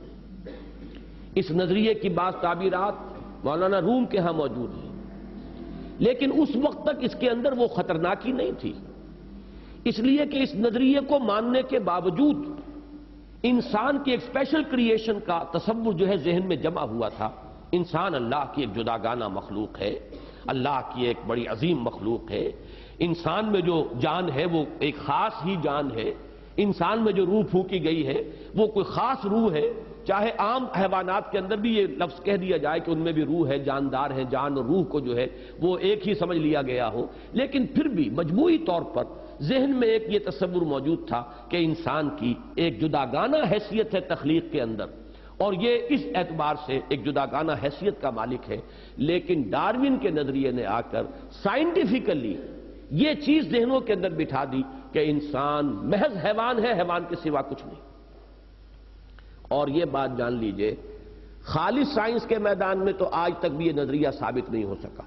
اس نظریے کی بعض تعبیرات مولانا روم کے ہاں موجود ہیں، لیکن اس وقت تک اس کے اندر وہ خطرناکی نہیں تھی، اس لیے کہ اس نظریے کو ماننے کے باوجود انسان کی ایک اسپیشل کریشن کا تصور جو ہے ذہن میں جمع ہوا تھا۔ انسان اللہ کی ایک جداگانہ مخلوق ہے، اللہ کی ایک بڑی عظیم مخلوق ہے، انسان میں جو جان ہے وہ ایک خاص ہی جان ہے، انسان میں جو روح پھونکی گئی ہے وہ کوئی خاص روح ہے، چاہے عام حیوانات کے اندر بھی یہ لفظ کہہ دیا جائے کہ ان میں بھی روح ہے، جاندار ہے، جان اور روح کو جو ہے وہ ایک ہی سمجھ لیا گیا ہو، لیکن پھر بھی مجموعی طور پر ذہن میں ایک یہ تصور موجود تھا کہ انسان کی ایک جداگانہ حیثیت ہے تخلیق کے اندر، اور یہ اس اعتبار سے ایک جداگانہ حیثیت کا مالک ہے۔ لیکن ڈارون کے نظریے نے آ کر سائنٹیفیکلی یہ چیز ذہنوں کے اندر بٹھا دی کہ انسان محض حیوان ہے، حیوان کے سوا کچھ نہیں۔ اور یہ بات جان لیجئے، خالص سائنس کے میدان میں تو آج تک بھی یہ نظریہ ثابت نہیں ہو سکا،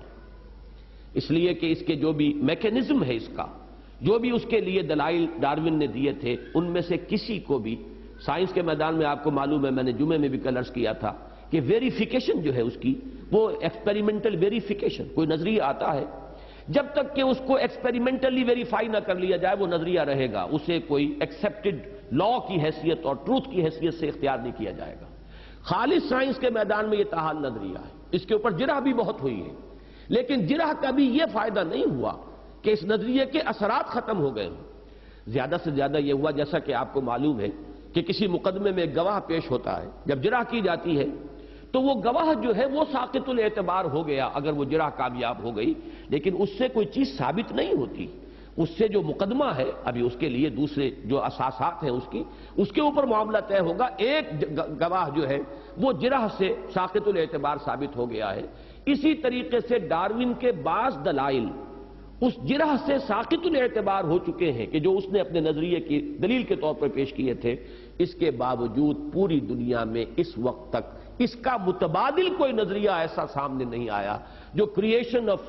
اس لیے کہ اس کے جو بھی میکینزم ہے، اس کا جو بھی اس کے لیے دلائل ڈارون نے دیے تھے، ان میں سے کسی کو بھی سائنس کے میدان میں آپ کو معلوم ہے، میں نے جمعے میں بھی کل عرض کیا تھا کہ ویریفیکیشن جو ہے اس کی، وہ ایکسپیریمنٹل ویریفیکیشن، کوئی نظریہ آتا ہے جب تک کہ اس کو ایکسپیریمنٹلی ویریفائی نہ کر لیا جائے وہ نظریہ رہے گا، اسے کوئی ایکسیپٹڈ لا کی حیثیت اور ٹروتھ کی حیثیت سے اختیار نہیں کیا جائے گا۔ خالص سائنس کے میدان میں یہ تاحال نظریہ ہے، اس کے اوپر جرح بھی بہت ہوئی ہے، لیکن جرح کا بھی یہ فائدہ نہیں ہوا کہ اس نظریے کے اثرات ختم ہو گئے ہوں۔ زیادہ سے زیادہ یہ ہوا، جیسا کہ آپ کو معلوم ہے کہ کسی مقدمے میں ایک گواہ پیش ہوتا ہے، جب جرح کی جاتی ہے تو وہ گواہ جو ہے وہ ساقط الاعتبار ہو گیا اگر وہ جرح کامیاب ہو گئی، لیکن اس سے کوئی چیز ثابت نہیں ہوتی، اس سے جو مقدمہ ہے ابھی اس کے لیے دوسرے جو اساسات ہیں اس کے اوپر معاملہ طے ہوگا۔ ایک گواہ جو ہے وہ جرح سے ساقط الاعتبار ثابت ہو گیا ہے۔ اسی طریقے سے ڈارون کے بعض دلائل اس جرح سے ساقط الاعتبار ہو چکے ہیں کہ جو اس نے اپنے نظریے کی دلیل کے طور پر پیش کیے تھے، اس کے باوجود پوری دنیا میں اس وقت تک اس کا متبادل کوئی نظریہ ایسا سامنے نہیں آیا جو کریشن آف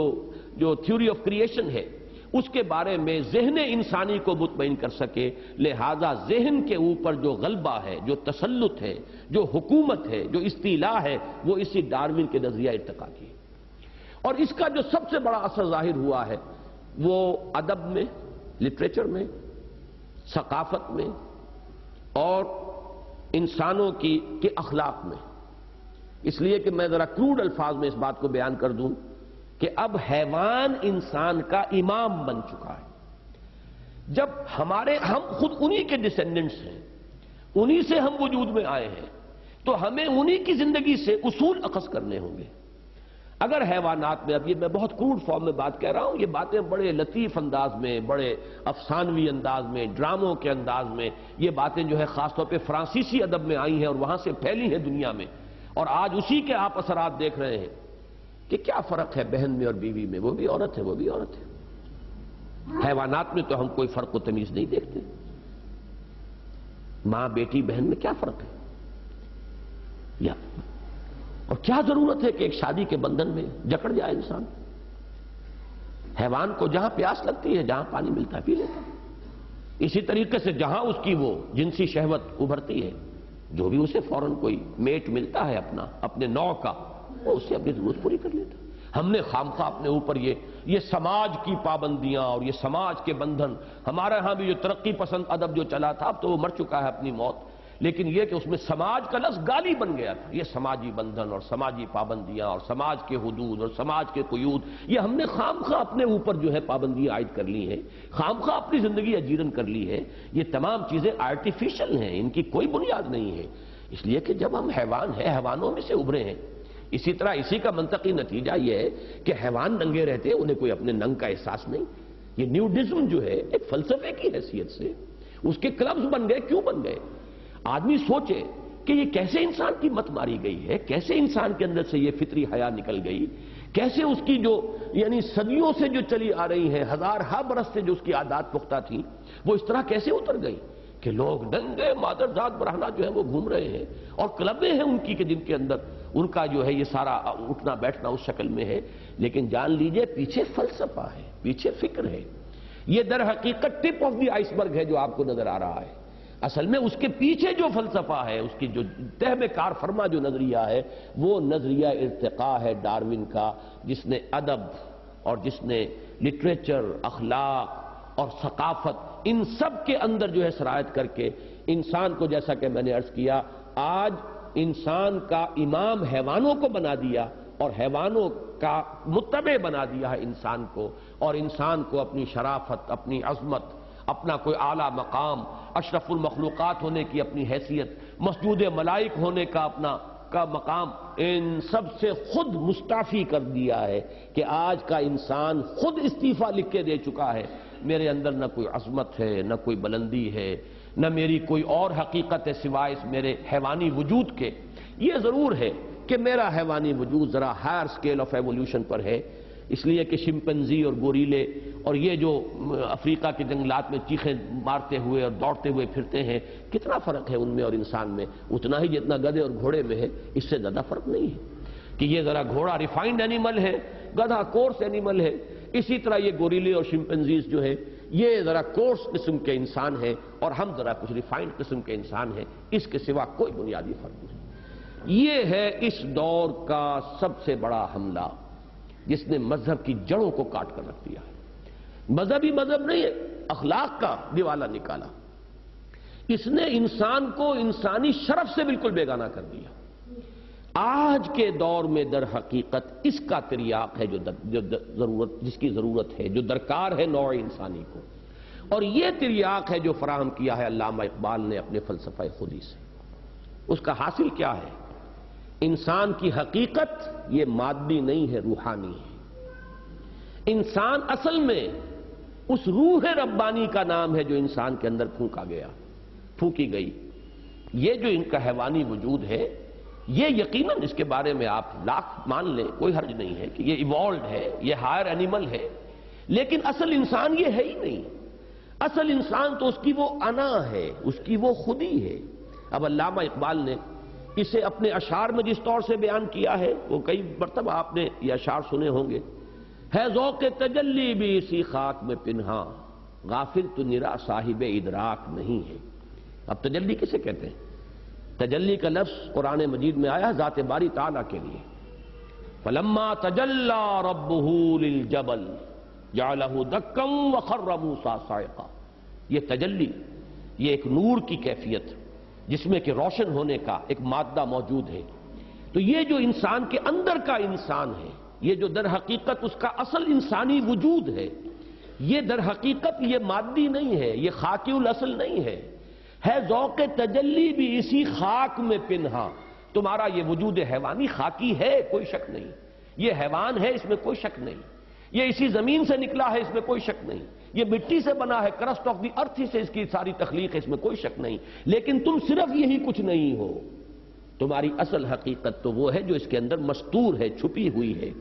جو تھیوری آف کریشن ہے اس کے بارے میں ذہن انسانی کو مطمئن کر سکے۔ لہذا ذہن کے اوپر جو غلبہ ہے، جو تسلط ہے، جو حکومت ہے، جو استیلاء ہے، وہ اسی ڈارون کے نظریہ ارتقاء کی ہے۔ اور اس کا جو سب سے بڑا اثر ظاہر ہوا ہے وہ ادب میں، لٹریچر میں، ثقافت میں اور انسانوں کے اخلاق میں۔ اس لیے کہ میں ذرا کروڈ الفاظ میں اس بات کو بیان کر دوں کہ اب حیوان انسان کا امام بن چکا ہے۔ جب ہم خود انہی کے ڈسینڈنٹس ہیں، انہی سے ہم وجود میں آئے ہیں، تو ہمیں انہی کی زندگی سے اصول اخذ کرنے ہوں گے۔ اگر حیوانات میں، اب یہ میں بہت کروڈ فارم میں بات کہہ رہا ہوں، یہ باتیں بڑے لطیف انداز میں، بڑے افسانوی انداز میں، ڈراموں کے انداز میں، یہ باتیں جو ہے خاص طور پہ فرانسیسی ادب میں آئی ہیں اور وہاں سے پھیلی ہیں دنیا میں، اور آج اسی کے آپ اثرات دیکھ رہے ہیں کہ کیا فرق ہے بہن میں اور بیوی میں، وہ بھی عورت ہے وہ بھی عورت ہے۔ حیوانات میں تو ہم کوئی فرق و تمیز نہیں دیکھتے، ماں بیٹی بہن میں کیا فرق ہے؟ یا اور کیا ضرورت ہے کہ ایک شادی کے بندھن میں جکڑ جائے انسان؟ حیوان کو جہاں پیاس لگتی ہے، جہاں پانی ملتا ہے پی لیتا ہے، اسی طریقے سے جہاں اس کی وہ جنسی شہوت ابھرتی ہے، جو بھی اسے فوراً کوئی میٹ ملتا ہے اپنے نوع کا، وہ اس سے اپنی ضرورت پوری کر لیتا ہے۔ ہم نے خامخواہ اپنے اوپر یہ سماج کی پابندیاں اور یہ سماج کے بندھن، ہمارے ہاں بھی جو ترقی پسند ادب جو چلا تھا اب تو وہ مر چکا ہے اپنی موت، لیکن یہ کہ اس میں سماج کا لفظ گالی بن گیا تھا۔ یہ سماجی بندھن اور سماجی پابندیاں اور سماج کے حدود اور سماج کے قیود، یہ ہم نے خامخواہ اپنے اوپر جو ہے پابندیاں عائد کر لی ہیں، خامخواہ اپنی زندگی اجیرن کر لی ہے۔ یہ تمام چیزیں آرٹیفیشل ہیں، ان کی کوئی بنیاد نہیں ہے، اس لیے کہ جب ہم حیوان ہیں، حیوانوں میں سے ابھرے ہیں۔ اسی طرح اسی کا منطقی نتیجہ یہ ہے کہ حیوان ننگے رہتے ہیں، انہیں کوئی اپنے ننگ کا احساس نہیں۔ یہ نیوڈزم جو ہے ایک فلسفے کی حیثیت سے اس کے کلبز بن گئے، کیوں بن گئے؟ آدمی سوچے کہ یہ کیسے انسان کی مت ماری گئی ہے، کیسے انسان کے اندر سے یہ فطری حیا نکل گئی، کیسے اس کی جو یعنی صدیوں سے جو چلی آ رہی ہیں، ہزارہا برس سے جو اس کی عادات پختہ تھیں، وہ اس طرح کیسے اتر گئی کہ لوگ ننگے مادرزاد برہنہ جو ہے وہ گھوم رہے ہیں، اور کلبیں ہیں ان کی کہ جن کے اندر ان کا جو ہے یہ سارا اٹھنا بیٹھنا اس شکل میں ہے۔ لیکن جان لیجئے پیچھے فلسفہ ہے، پیچھے فکر ہے۔ یہ در حقیقت ٹپ آف دی آئس برگ ہے جو آپ کو نظر آ رہا ہے۔ اصل میں اس کے پیچھے جو فلسفہ ہے، اس کی جو تہ میں کار فرما جو نظریہ ہے، وہ نظریہ ارتقاء ہے ڈارون کا، جس نے ادب اور جس نے لٹریچر، اخلاق اور ثقافت، ان سب کے اندر جو ہے سرایت کر کے انسان کو، جیسا کہ میں نے عرض کیا، آج انسان کا امام حیوانوں کو بنا دیا اور حیوانوں کا متبع بنا دیا ہے انسان کو، اور انسان کو اپنی شرافت، اپنی عظمت، اپنا کوئی اعلیٰ مقام، اشرف المخلوقات ہونے کی اپنی حیثیت، مسجود ملائک ہونے کا اپنا مقام، ان سب سے خود مستعفی کر دیا ہے کہ آج کا انسان خود استعفیٰ لکھ کے دے چکا ہے۔ میرے اندر نہ کوئی عظمت ہے، نہ کوئی بلندی ہے، نہ میری کوئی اور حقیقت ہے سوائے اس میرے حیوانی وجود کے۔ یہ ضرور ہے کہ میرا حیوانی وجود ذرا ہائر سکیل آف ایولیوشن پر ہے، اس لیے کہ شمپنزی اور گوریلے اور یہ جو افریقہ کے جنگلات میں چیخیں مارتے ہوئے اور دوڑتے ہوئے پھرتے ہیں، کتنا فرق ہے ان میں اور انسان میں؟ اتنا ہی جتنا گدھے اور گھوڑے میں ہے، اس سے زیادہ فرق نہیں ہے کہ یہ ذرا گھوڑا ریفائنڈ اینیمل ہے، گدھا کورس اینیمل ہے، اسی طرح یہ گوریلے اور شمپنزیز جو ہے یہ ذرا کورس قسم کے انسان ہیں اور ہم ذرا کچھ ریفائنڈ قسم کے انسان ہیں، اس کے سوا کوئی بنیادی فرق نہیں۔ یہ ہے اس دور کا سب سے بڑا حملہ جس نے مذہب کی جڑوں کو کاٹ کر رکھ دیا ہے۔ مذہب نہیں ہے، اخلاق کا دیوالہ نکالا، اس نے انسان کو انسانی شرف سے بالکل بیگانہ کر دیا۔ آج کے دور میں در حقیقت اس کا تریاق ہے جس کی ضرورت ہے، جو درکار ہے نوع انسانی کو، اور یہ تریاق ہے جو فراہم کیا ہے علامہ اقبال نے اپنے فلسفہ خودی سے۔ اس کا حاصل کیا ہے؟ انسان کی حقیقت یہ مادی نہیں ہے، روحانی ہے۔ انسان اصل میں اس روح ربانی کا نام ہے جو انسان کے اندر پھونکی گئی۔ یہ جو ان کا حیوانی وجود ہے، یہ یقیناً اس کے بارے میں آپ لاکھ مان لیں، کوئی حرج نہیں ہے کہ یہ ایوالوڈ ہے، یہ ہائر اینیمل ہے، لیکن اصل انسان یہ ہے ہی نہیں۔ اصل انسان تو اس کی وہ انا ہے، اس کی وہ خودی ہے۔ اب علامہ اقبال نے اسے اپنے اشعار میں جس طور سے بیان کیا ہے، وہ کئی مرتبہ آپ نے یہ اشعار سنے ہوں گے، ہے ذوق تجلی بھی اسی خاک میں پنہاں، غافل تو نرا صاحب ادراک نہیں ہے۔ اب تجلی کسے کہتے ہیں؟ تجلی کا لفظ قرآن مجید میں آیا ذات باری تعالیٰ کے لیے، فلما تجلی ربہ للجبل جعلہ دکا وخر موسیٰ صاعقا۔ یہ تجلی، یہ ایک نور کی کیفیت جس میں کہ روشن ہونے کا ایک مادہ موجود ہے۔ تو یہ جو انسان کے اندر کا انسان ہے، یہ جو در حقیقت اس کا اصل انسانی وجود ہے، یہ در حقیقت یہ مادی نہیں ہے، یہ خاکی الاصل نہیں ہے ذوق تجلی بھی اسی خاک میں پنہا۔ تمہارا یہ وجود حیوانی خاکی ہے، کوئی شک نہیں، یہ حیوان ہے، اس میں کوئی شک نہیں، یہ اسی زمین سے نکلا ہے، اس میں کوئی شک نہیں، یہ مٹی سے بنا ہے، کرسٹ آف دی ارتھ سے اس کی ساری تخلیق ہے، اس میں کوئی شک نہیں، لیکن تم صرف یہی کچھ نہیں ہو۔ تمہاری اصل حقیقت تو وہ ہے جو اس کے اندر مستور ہے، چھپی ہوئی ہے۔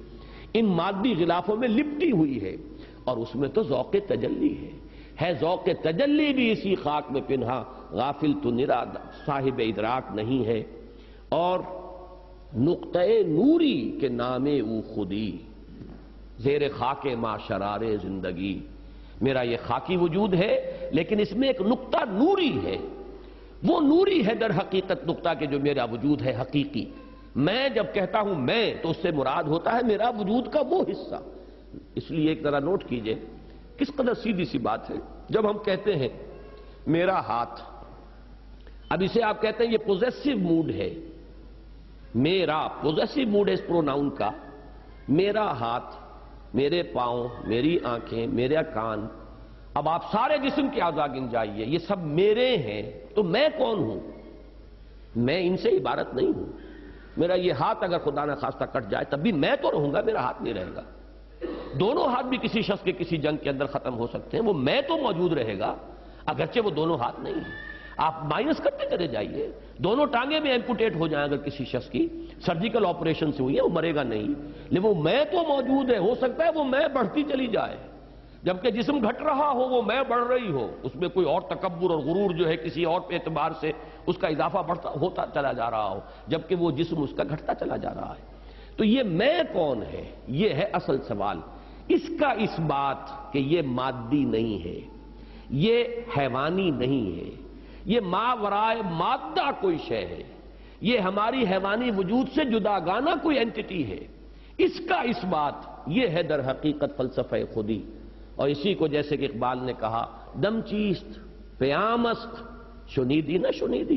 ان مادی غلافوں میں لپٹی ہوئی ہے، اور اس میں تو ذوق تجلی ہے ذوق تجلی بھی اسی خاک میں پنہا، غافل تو نراد صاحب ادراک نہیں ہے۔ اور نقطۂ نوری کے نام او خودی، زیر خاک ما شرار زندگی، میرا یہ خاکی وجود ہے لیکن اس میں ایک نقطہ نوری ہے، وہ نوری ہے در حقیقت نقطہ کہ جو میرا وجود ہے حقیقی۔ میں جب کہتا ہوں میں تو اس سے مراد ہوتا ہے میرا وجود کا وہ حصہ۔ اس لیے ایک ذرا نوٹ کیجئے کس قدر سیدھی سی بات ہے، جب ہم کہتے ہیں میرا ہاتھ، اب اسے آپ کہتے ہیں یہ پوزیسو موڈ ہے، میرا پوزیسو موڈ ہے اس پروناؤن کا، میرا ہاتھ، میرے پاؤں، میری آنکھیں، میرا کان، اب آپ سارے جسم کے اعضاء گن جائیے، یہ سب میرے ہیں، تو میں کون ہوں؟ میں ان سے عبارت نہیں ہوں۔ میرا یہ ہاتھ اگر خدا نہ خواستہ کٹ جائے تب بھی میں تو رہوں گا، میرا ہاتھ نہیں رہے گا۔ دونوں ہاتھ بھی کسی شخص کے کسی جنگ کے اندر ختم ہو سکتے ہیں، وہ میں تو موجود رہے گا اگرچہ وہ دونوں ہاتھ نہیں ہیں۔ آپ مائنس کرتے چلے جائیے، دونوں ٹانگیں بھی ایمپوٹیٹ ہو جائیں اگر کسی شخص کی سرجیکل آپریشن سے ہوئی ہے، وہ مرے گا نہیں، لیکن وہ میں تو موجود ہے، ہو سکتا ہے وہ میں بڑھتی چلی جائے، جبکہ جسم گھٹ رہا ہو وہ میں بڑھ رہی ہو، اس میں کوئی اور تکبر اور غرور جو ہے کسی اور پہ اعتبار سے اس کا اضافہ بڑھتا ہوتا چلا جا رہا ہو، جبکہ وہ جسم اس کا گھٹتا چلا جا رہا ہے۔ تو یہ میں کون ہے، یہ ہے اصل سوال۔ اس کا اس بات کہ یہ مادی نہیں ہے، یہ حیوانی نہیں ہے، یہ ماورائے مادہ کوئی شے ہے، یہ ہماری حیوانی وجود سے جداگانہ کوئی اینٹیٹی ہے، اس کا اس بات یہ ہے در حقیقت فلسفہ خودی۔ اور اسی کو جیسے کہ اقبال نے کہا دم چیست پیام است شنیدی نہ شنیدی،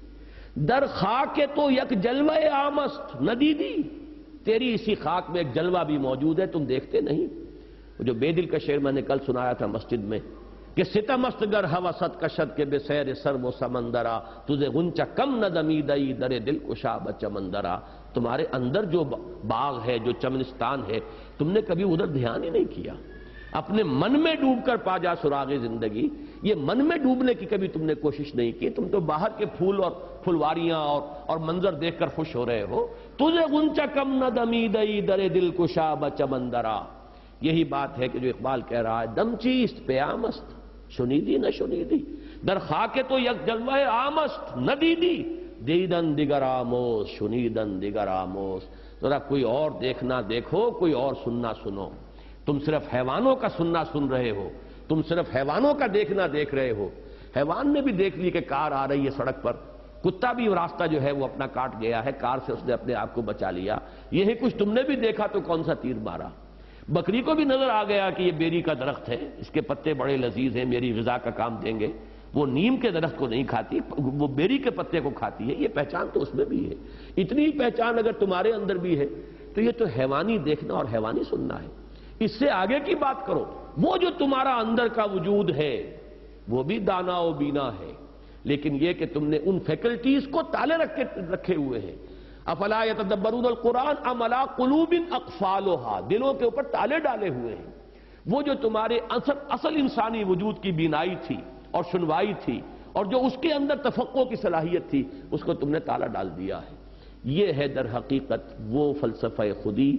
در خاک تو یک جلوہ عام است ندیدی، تیری اسی خاک میں ایک جلوہ بھی موجود ہے تم دیکھتے نہیں۔ وہ جو بے دل کا شعر میں نے کل سنایا تھا مسجد میں کہ ستم است گر ہوست کشد کے بے سیر سر و سمندرا، تجھے غنچہ کم نہ دمیدئی در دل کشا بچمندرا، تمہارے اندر جو باغ ہے، جو چمنستان ہے، تم نے کبھی ادھر دھیان ہی نہیں کیا۔ اپنے من میں ڈوب کر پا جا سراغ زندگی، یہ من میں ڈوبنے کی کبھی تم نے کوشش نہیں کی، تم تو باہر کے پھول اور پھلواریاں اور منظر دیکھ کر خوش ہو رہے ہو۔ تجھے غنچہ کم نہ دمیدئی در دل کشا بچمندرا، یہی بات ہے کہ جو اقبال کہہ رہا ہے دم چیست پیام است شنیدی نہ شنیدی، در خاک تو یک جلوہ عام است ندیدی، دیدن دیگر آموز شنیدن دیگر آموز، ذرا کوئی اور دیکھنا دیکھو، کوئی اور سننا سنو۔ تم صرف حیوانوں کا سننا سن رہے ہو، تم صرف حیوانوں کا دیکھنا دیکھ رہے ہو۔ حیوان نے بھی دیکھ لی کہ کار آ رہی ہے سڑک پر، کتا بھی راستہ جو ہے وہ اپنا کاٹ گیا ہے، کار سے اس نے اپنے آپ کو بچا لیا۔ یہی کچھ تم نے بھی دیکھا تو کون سا تیر مارا؟ بکری کو بھی نظر آ گیا کہ یہ بیری کا درخت ہے، اس کے پتے بڑے لذیذ ہیں، میری غذا کا کام دیں گے۔ وہ نیم کے درخت کو نہیں کھاتی، وہ بیری کے پتے کو کھاتی ہے، یہ پہچان تو اس میں بھی ہے۔ اتنی پہچان اگر تمہارے اندر بھی ہے تو یہ تو حیوانی دیکھنا اور حیوانی سننا ہے۔ اس سے آگے کی بات کرو، وہ جو تمہارا اندر کا وجود ہے وہ بھی دانا و بینا ہے، لیکن یہ کہ تم نے ان فیکلٹیز کو تالے رکھے ہوئے ہیں۔ افلا یتدبرون القرآن ام علی قلوب اقفالھا، دلوں کے اوپر تالے ڈالے ہوئے ہیں۔ وہ جو تمہارے اصل انسانی وجود کی بینائی تھی اور سنوائی تھی اور جو اس کے اندر تفقع کی صلاحیت تھی، اس کو تم نے تالا ڈال دیا ہے۔ یہ ہے در حقیقت وہ فلسفہ خودی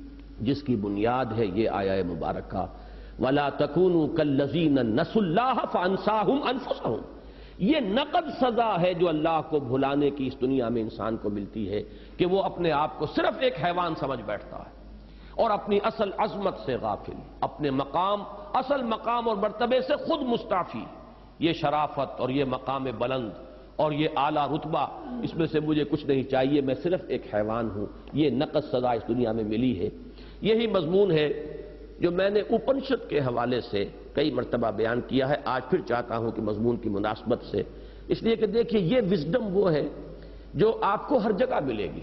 جس کی بنیاد ہے یہ آیہ مبارکہ وَلَا تَكُونُوا كَالَّذِينَ نَسُوا اللَّهَ فَأَنسَاهُمْ أَنفُسَهُمْ۔ یہ نقد سزا ہے جو اللہ کو بھلانے کی اس دنیا میں انسان کو ملتی ہے کہ وہ اپنے آپ کو صرف ایک حیوان سمجھ بیٹھتا ہے اور اپنی اصل عظمت سے غافل، اپنے مقام، اصل مقام اور مرتبے سے خود مستعفی۔ یہ شرافت اور یہ مقام بلند اور یہ اعلیٰ رتبہ، اس میں سے مجھے کچھ نہیں چاہیے، میں صرف ایک حیوان ہوں، یہ نقد سزا اس دنیا میں ملی ہے۔ یہی مضمون ہے جو میں نے اپنشد کے حوالے سے کئی مرتبہ بیان کیا ہے، آج پھر چاہتا ہوں کہ مضمون کی مناسبت سے، اس لیے کہ دیکھیے یہ وزڈم وہ ہے جو آپ کو ہر جگہ ملے گی۔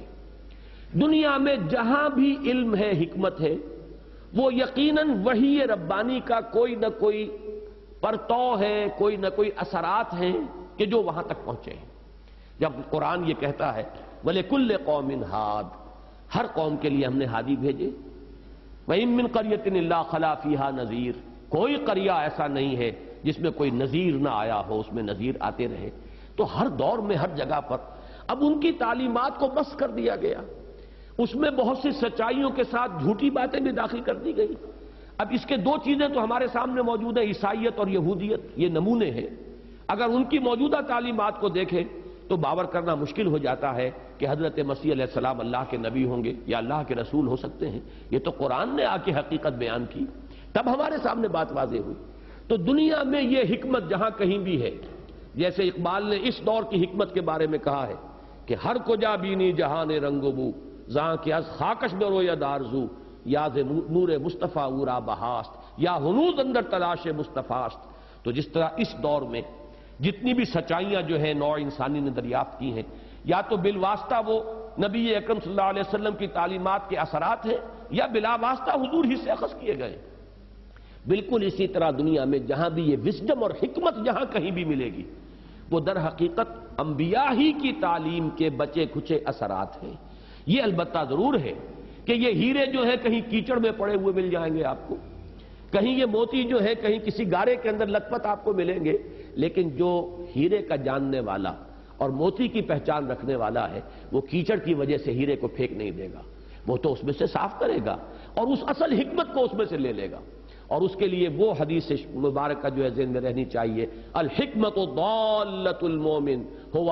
دنیا میں جہاں بھی علم ہے، حکمت ہے، وہ یقیناً وحی ربانی کا کوئی نہ کوئی پرتو ہے، کوئی نہ کوئی اثرات ہیں کہ جو وہاں تک پہنچے ہیں۔ جب قرآن یہ کہتا ہے وَلِكُلِّ قَوْمٍ ہاد، ہر قوم کے لیے ہم نے ہادی بھیجے، وَإِن مِّن قَرْيَةٍ إِلَّا خَلَا فِيهَا نَذِيرٌ، کوئی قریہ ایسا نہیں ہے جس میں کوئی نذیر نہ آیا ہو، اس میں نذیر آتے رہے۔ تو ہر دور میں ہر جگہ پر اب ان کی تعلیمات کو بس کر دیا گیا، اس میں بہت سی سچائیوں کے ساتھ جھوٹی باتیں بھی داخل کر دی گئی۔ اب اس کے دو چیزیں تو ہمارے سامنے موجود ہیں، عیسائیت اور یہودیت، یہ نمونے ہیں۔ اگر ان کی موجودہ تعلیمات کو دیکھیں تو باور کرنا مشکل ہو جاتا ہے کہ حضرت مسیح علیہ السلام اللہ کے نبی ہوں گے یا اللہ کے رسول ہو سکتے ہیں۔ یہ تو قرآن نے آ کے حقیقت بیان کی، تب ہمارے سامنے بات واضح ہوئی۔ تو دنیا میں یہ حکمت جہاں کہیں بھی ہے، جیسے اقبال نے اس دور کی حکمت کے بارے میں کہا ہے کہ ہر کجا بینی جہان رنگ و بو، زاں کہ از خاکش برو یا دارزو، یا ز نور مصطفیٰ اورا بہاست، یا ہنوز اندر تلاش مصطفیٰست۔ تو جس طرح اس دور میں جتنی بھی سچائیاں جو ہیں نوع انسانی نے دریافت کی ہیں، یا تو بالواسطہ وہ نبی اکرم صلی اللہ علیہ وسلم کی تعلیمات کے اثرات ہیں، یا بلا واسطہ حضور ہی سے اخذ کیے گئے۔ بالکل اسی طرح دنیا میں جہاں بھی یہ وزڈم اور حکمت جہاں کہیں بھی ملے گی، وہ در حقیقت انبیاء ہی کی تعلیم کے بچے کھچے اثرات ہیں۔ یہ البتہ ضرور ہے کہ یہ ہیرے جو ہے کہیں کیچڑ میں پڑے ہوئے مل جائیں گے آپ کو، کہیں یہ موتی جو ہے کہیں کسی گارے کے اندر لت پت آپ کو ملیں گے، لیکن جو ہیرے کا جاننے والا اور موتی کی پہچان رکھنے والا ہے، وہ کیچڑ کی وجہ سے ہیرے کو پھینک نہیں دے گا، وہ تو اس میں سے صاف کرے گا اور اس اصل حکمت کو اس میں سے لے لے گا۔ اور اس کے لیے وہ حدیث مبارکہ جو ہے ذہن میں رہنی چاہیے، الحکمت ضالۃ المومن هو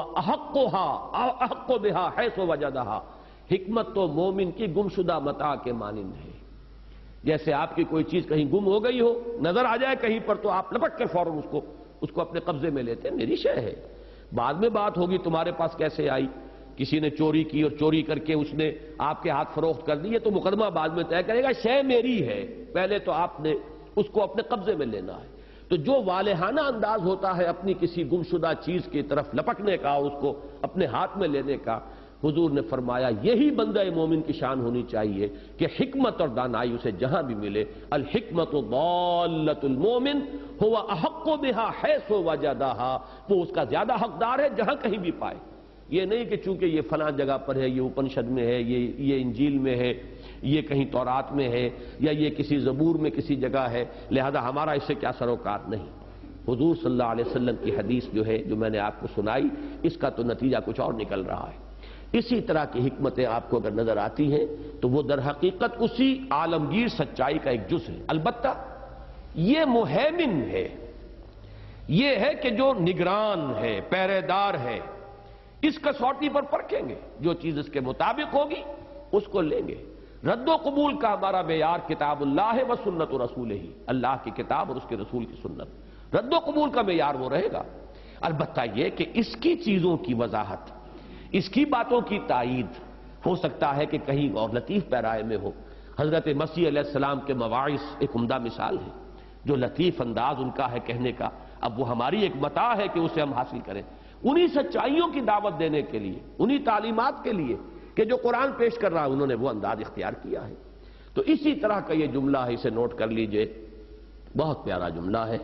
احق بها حیث وجدها۔ حکمت تو مومن کی گمشدہ متاع کے مانند ہے۔ جیسے آپ کی کوئی چیز کہیں گم ہو گئی ہو، نظر آ جائے کہیں پر تو آپ لپٹ کر فوراً اس کو اپنے قبضے میں لیتے ہیں، میری شے ہے، بعد میں بات ہوگی تمہارے پاس کیسے آئی، کسی نے چوری کی اور چوری کر کے اس نے آپ کے ہاتھ فروخت کر دی، یہ تو مقدمہ بعد میں طے کرے گا، شے میری ہے، پہلے تو آپ نے اس کو اپنے قبضے میں لینا ہے۔ تو جو والہانہ انداز ہوتا ہے اپنی کسی گمشدہ چیز کی طرف لپکنے کا، اس کو اپنے ہاتھ میں لینے کا، حضور نے فرمایا یہی بندہ مومن کی شان ہونی چاہیے کہ حکمت اور دانائی اسے جہاں بھی ملے، الحکمت ضالۃ المومن هو احق بها حیث وجدها، وہ اس کا زیادہ حقدار ہے جہاں کہیں بھی پائے۔ یہ نہیں کہ چونکہ یہ فلاں جگہ پر ہے، یہ اپنشد میں ہے، یہ انجیل میں ہے، یہ کہیں تورات میں ہے، یا یہ کسی زبور میں کسی جگہ ہے، لہذا ہمارا اس سے کیا سروکار نہیں۔ حضور صلی اللہ علیہ وسلم کی حدیث جو ہے جو میں نے آپ کو سنائی، اس کا تو نتیجہ کچھ اور نکل رہا ہے۔ اسی طرح کی حکمتیں آپ کو اگر نظر آتی ہیں تو وہ در حقیقت اسی عالمگیر سچائی کا ایک جز ہے۔ البتہ یہ مہیمن ہے، یہ ہے کہ جو نگران ہے، پہرے دار ہے، اس کسوٹی پر پرکھیں گے، جو چیز اس کے مطابق ہوگی اس کو لیں گے۔ رد و قبول کا ہمارا معیار کتاب اللہ و سنت رسول ہی، اللہ کی کتاب اور اس کے رسول کی سنت، رد و قبول کا معیار وہ رہے گا۔ البتہ یہ کہ اس کی چیزوں کی وضاحت، اس کی باتوں کی تائید ہو سکتا ہے کہ کہیں اور لطیف پیرائے میں ہو۔ حضرت مسیح علیہ السلام کے مواعظ ایک عمدہ مثال ہے، جو لطیف انداز ان کا ہے کہنے کا، اب وہ ہماری ایک متاع ہے کہ اسے ہم حاصل کریں، انہی سچائیوں کی دعوت دینے کے لیے، انہی تعلیمات کے لیے کہ جو قرآن پیش کر رہا ہے، انہوں نے وہ انداز اختیار کیا ہے۔ تو اسی طرح کا یہ جملہ ہے، اسے نوٹ کر لیجئے، بہت پیارا جملہ ہے،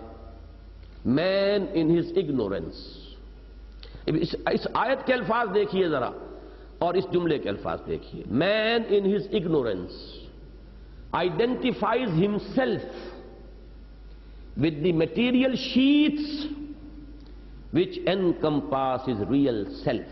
مین ان ہز اگنورینس۔ اس آیت کے الفاظ دیکھیے ذرا اور اس جملے کے الفاظ دیکھیے، man in his ignorance identifies himself with the material sheaths which encompasses real self۔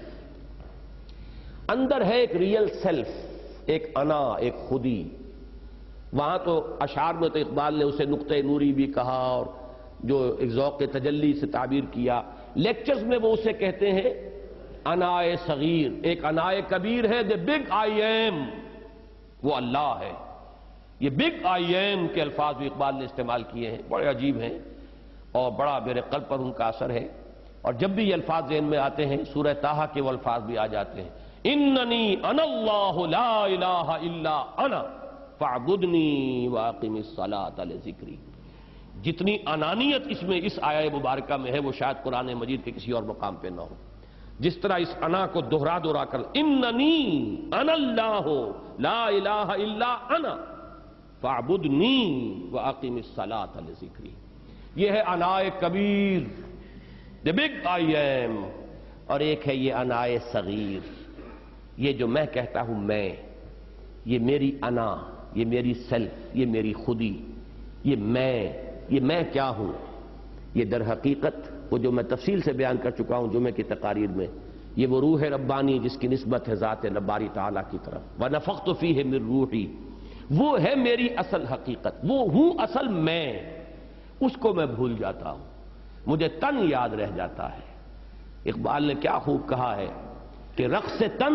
اندر ہے ایک ریئل سیلف، ایک انا، ایک خودی۔ وہاں تو اشعار میں تو اقبال نے اسے نقطہ نوری بھی کہا اور جو ایک ذوق تجلی سے تعبیر کیا، لیکچرز میں وہ اسے کہتے ہیں انائے صغیر، ایک انائے کبیر ہے، the big I am، وہ اللہ ہے۔ یہ big I am کے الفاظ بھی اقبال نے استعمال کیے ہیں، بڑے عجیب ہیں اور بڑا میرے قلب پر ان کا اثر ہے۔ اور جب بھی یہ الفاظ ذہن میں آتے ہیں، سورہ طٰہٰ کے وہ الفاظ بھی آ جاتے ہیں، اننی انا اللہ لا الہ الا انا فاعبدنی واقم الصلاۃ لذکری۔ جتنی انانیت اس میں اس آیہ مبارکہ میں ہے وہ شاید قرآن مجید کے کسی اور مقام پہ نہ ہو۔ جس طرح اس انا کو دہرا کر اننی انا اللہ لا الہ الا انا فاعبدنی واقم الصلاۃ لذکری، یہ ہے انائے کبیر، the big I am، اور ایک ہے یہ انائے صغیر، یہ جو میں کہتا ہوں میں، یہ میری انا، یہ میری سیلف، یہ میری خودی، یہ میں کیا ہوں، یہ در حقیقت وہ جو میں تفصیل سے بیان کر چکا ہوں جمعے کی تقاریر میں، یہ وہ روح ربانی جس کی نسبت ہے ذات باری تعالیٰ کی طرف. وَنَفَخْتُ فِيهِ مِن رُوحِي، وہ ہے میری اصل حقیقت، وہ ہوں اصل میں. اس کو میں بھول جاتا ہوں، مجھے تن یاد رہ جاتا ہے. اقبال نے کیا خوب کہا ہے کہ رقص تن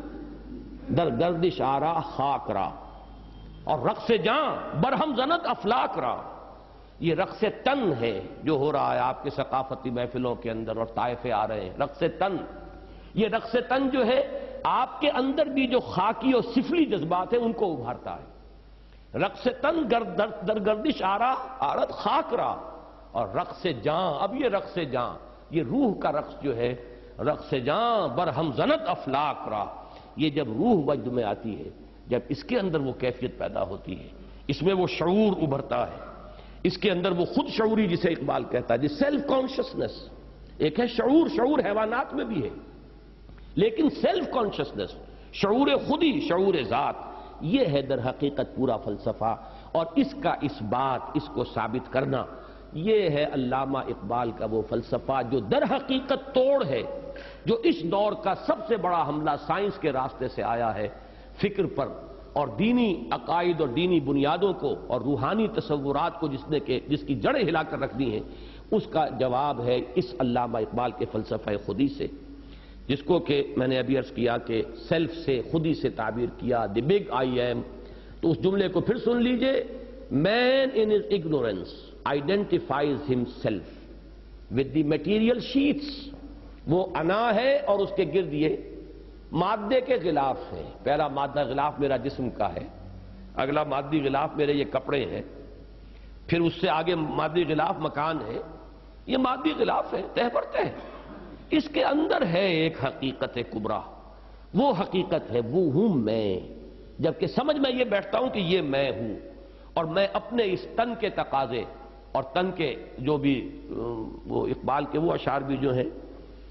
در گردش آرا خاک را، اور رقص جاں برہم زنت افلاک را. یہ رقص تن ہے جو ہو رہا ہے آپ کے ثقافتی محفلوں کے اندر، اور طائفے آ رہے ہیں. رقص تن، یہ رقص تن جو ہے آپ کے اندر بھی جو خاکی اور سفلی جذبات ہیں ان کو ابھارتا ہے. رقص تن در گردش آرا آرت خاک را، اور رقص جاں، اب یہ رقص جاں، یہ روح کا رقص جو ہے، رقص جاں برہم زنت افلاک را. یہ جب روح وجد میں آتی ہے، جب اس کے اندر وہ کیفیت پیدا ہوتی ہے، اس میں وہ شعور ابھرتا ہے، اس کے اندر وہ خود شعوری جسے اقبال کہتا ہے، جس سیلف کانشسنس. ایک ہے شعور، شعور حیوانات میں بھی ہے، لیکن سیلف کانشسنس، شعور خودی، شعور ذات، یہ ہے در حقیقت پورا فلسفہ. اور اس کا اس بات، اس کو ثابت کرنا، یہ ہے علامہ اقبال کا وہ فلسفہ جو در حقیقت توڑ ہے، جو اس دور کا سب سے بڑا حملہ سائنس کے راستے سے آیا ہے فکر پر، اور دینی عقائد اور دینی بنیادوں کو اور روحانی تصورات کو جس کی جڑیں ہلا کر رکھ دی ہیں. اس کا جواب ہے اس علامہ اقبال کے فلسفہ خودی سے، جس کو کہ میں نے ابھی عرض کیا کہ سیلف سے، خودی سے تعبیر کیا، دی بگ آئی ایم. تو اس جملے کو پھر سن لیجئے. Man in his ignorance identifies himself with the material sheaths. وہ انا ہے اور اس کے گرد یہ مادے کے غلاف ہے. پہلا مادہ غلاف میرا جسم کا ہے، اگلا مادی غلاف میرے یہ کپڑے ہیں، پھر اس سے آگے مادی غلاف مکان ہے. یہ مادی غلاف ہے، تہ پر تہ. اس کے اندر ہے ایک حقیقت کبریٰ، وہ حقیقت ہے، وہ ہوں میں. جبکہ سمجھ میں یہ بیٹھتا ہوں کہ یہ میں ہوں، اور میں اپنے اس تن کے تقاضے اور تن کے جو بھی وہ اقبال کے وہ اشعار بھی جو ہیں،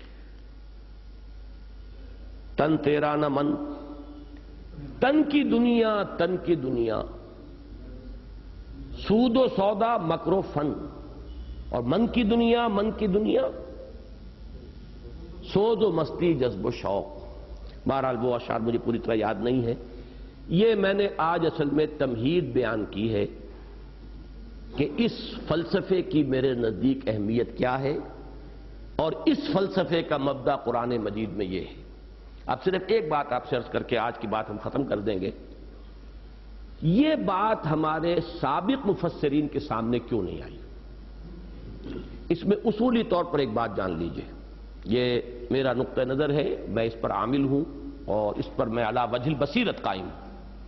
تن تیرا نہ من، تن کی دنیا، تن کی دنیا، سود و سودا مکر و فن، اور من کی دنیا، من کی دنیا، سوز و مستی جذب و شوق. بہرحال وہ اشعار مجھے پوری طرح یاد نہیں ہے. یہ میں نے آج اصل میں تمہید بیان کی ہے کہ اس فلسفے کی میرے نزدیک اہمیت کیا ہے، اور اس فلسفے کا مبدا قرآن مجید میں یہ ہے. اب صرف ایک بات آپ سے عرض کر کے آج کی بات ہم ختم کر دیں گے. یہ بات ہمارے سابق مفسرین کے سامنے کیوں نہیں آئی؟ اس میں اصولی طور پر ایک بات جان لیجئے، یہ میرا نقطہ نظر ہے، میں اس پر عامل ہوں اور اس پر میں علی وجہ البصیرت قائم ہوں.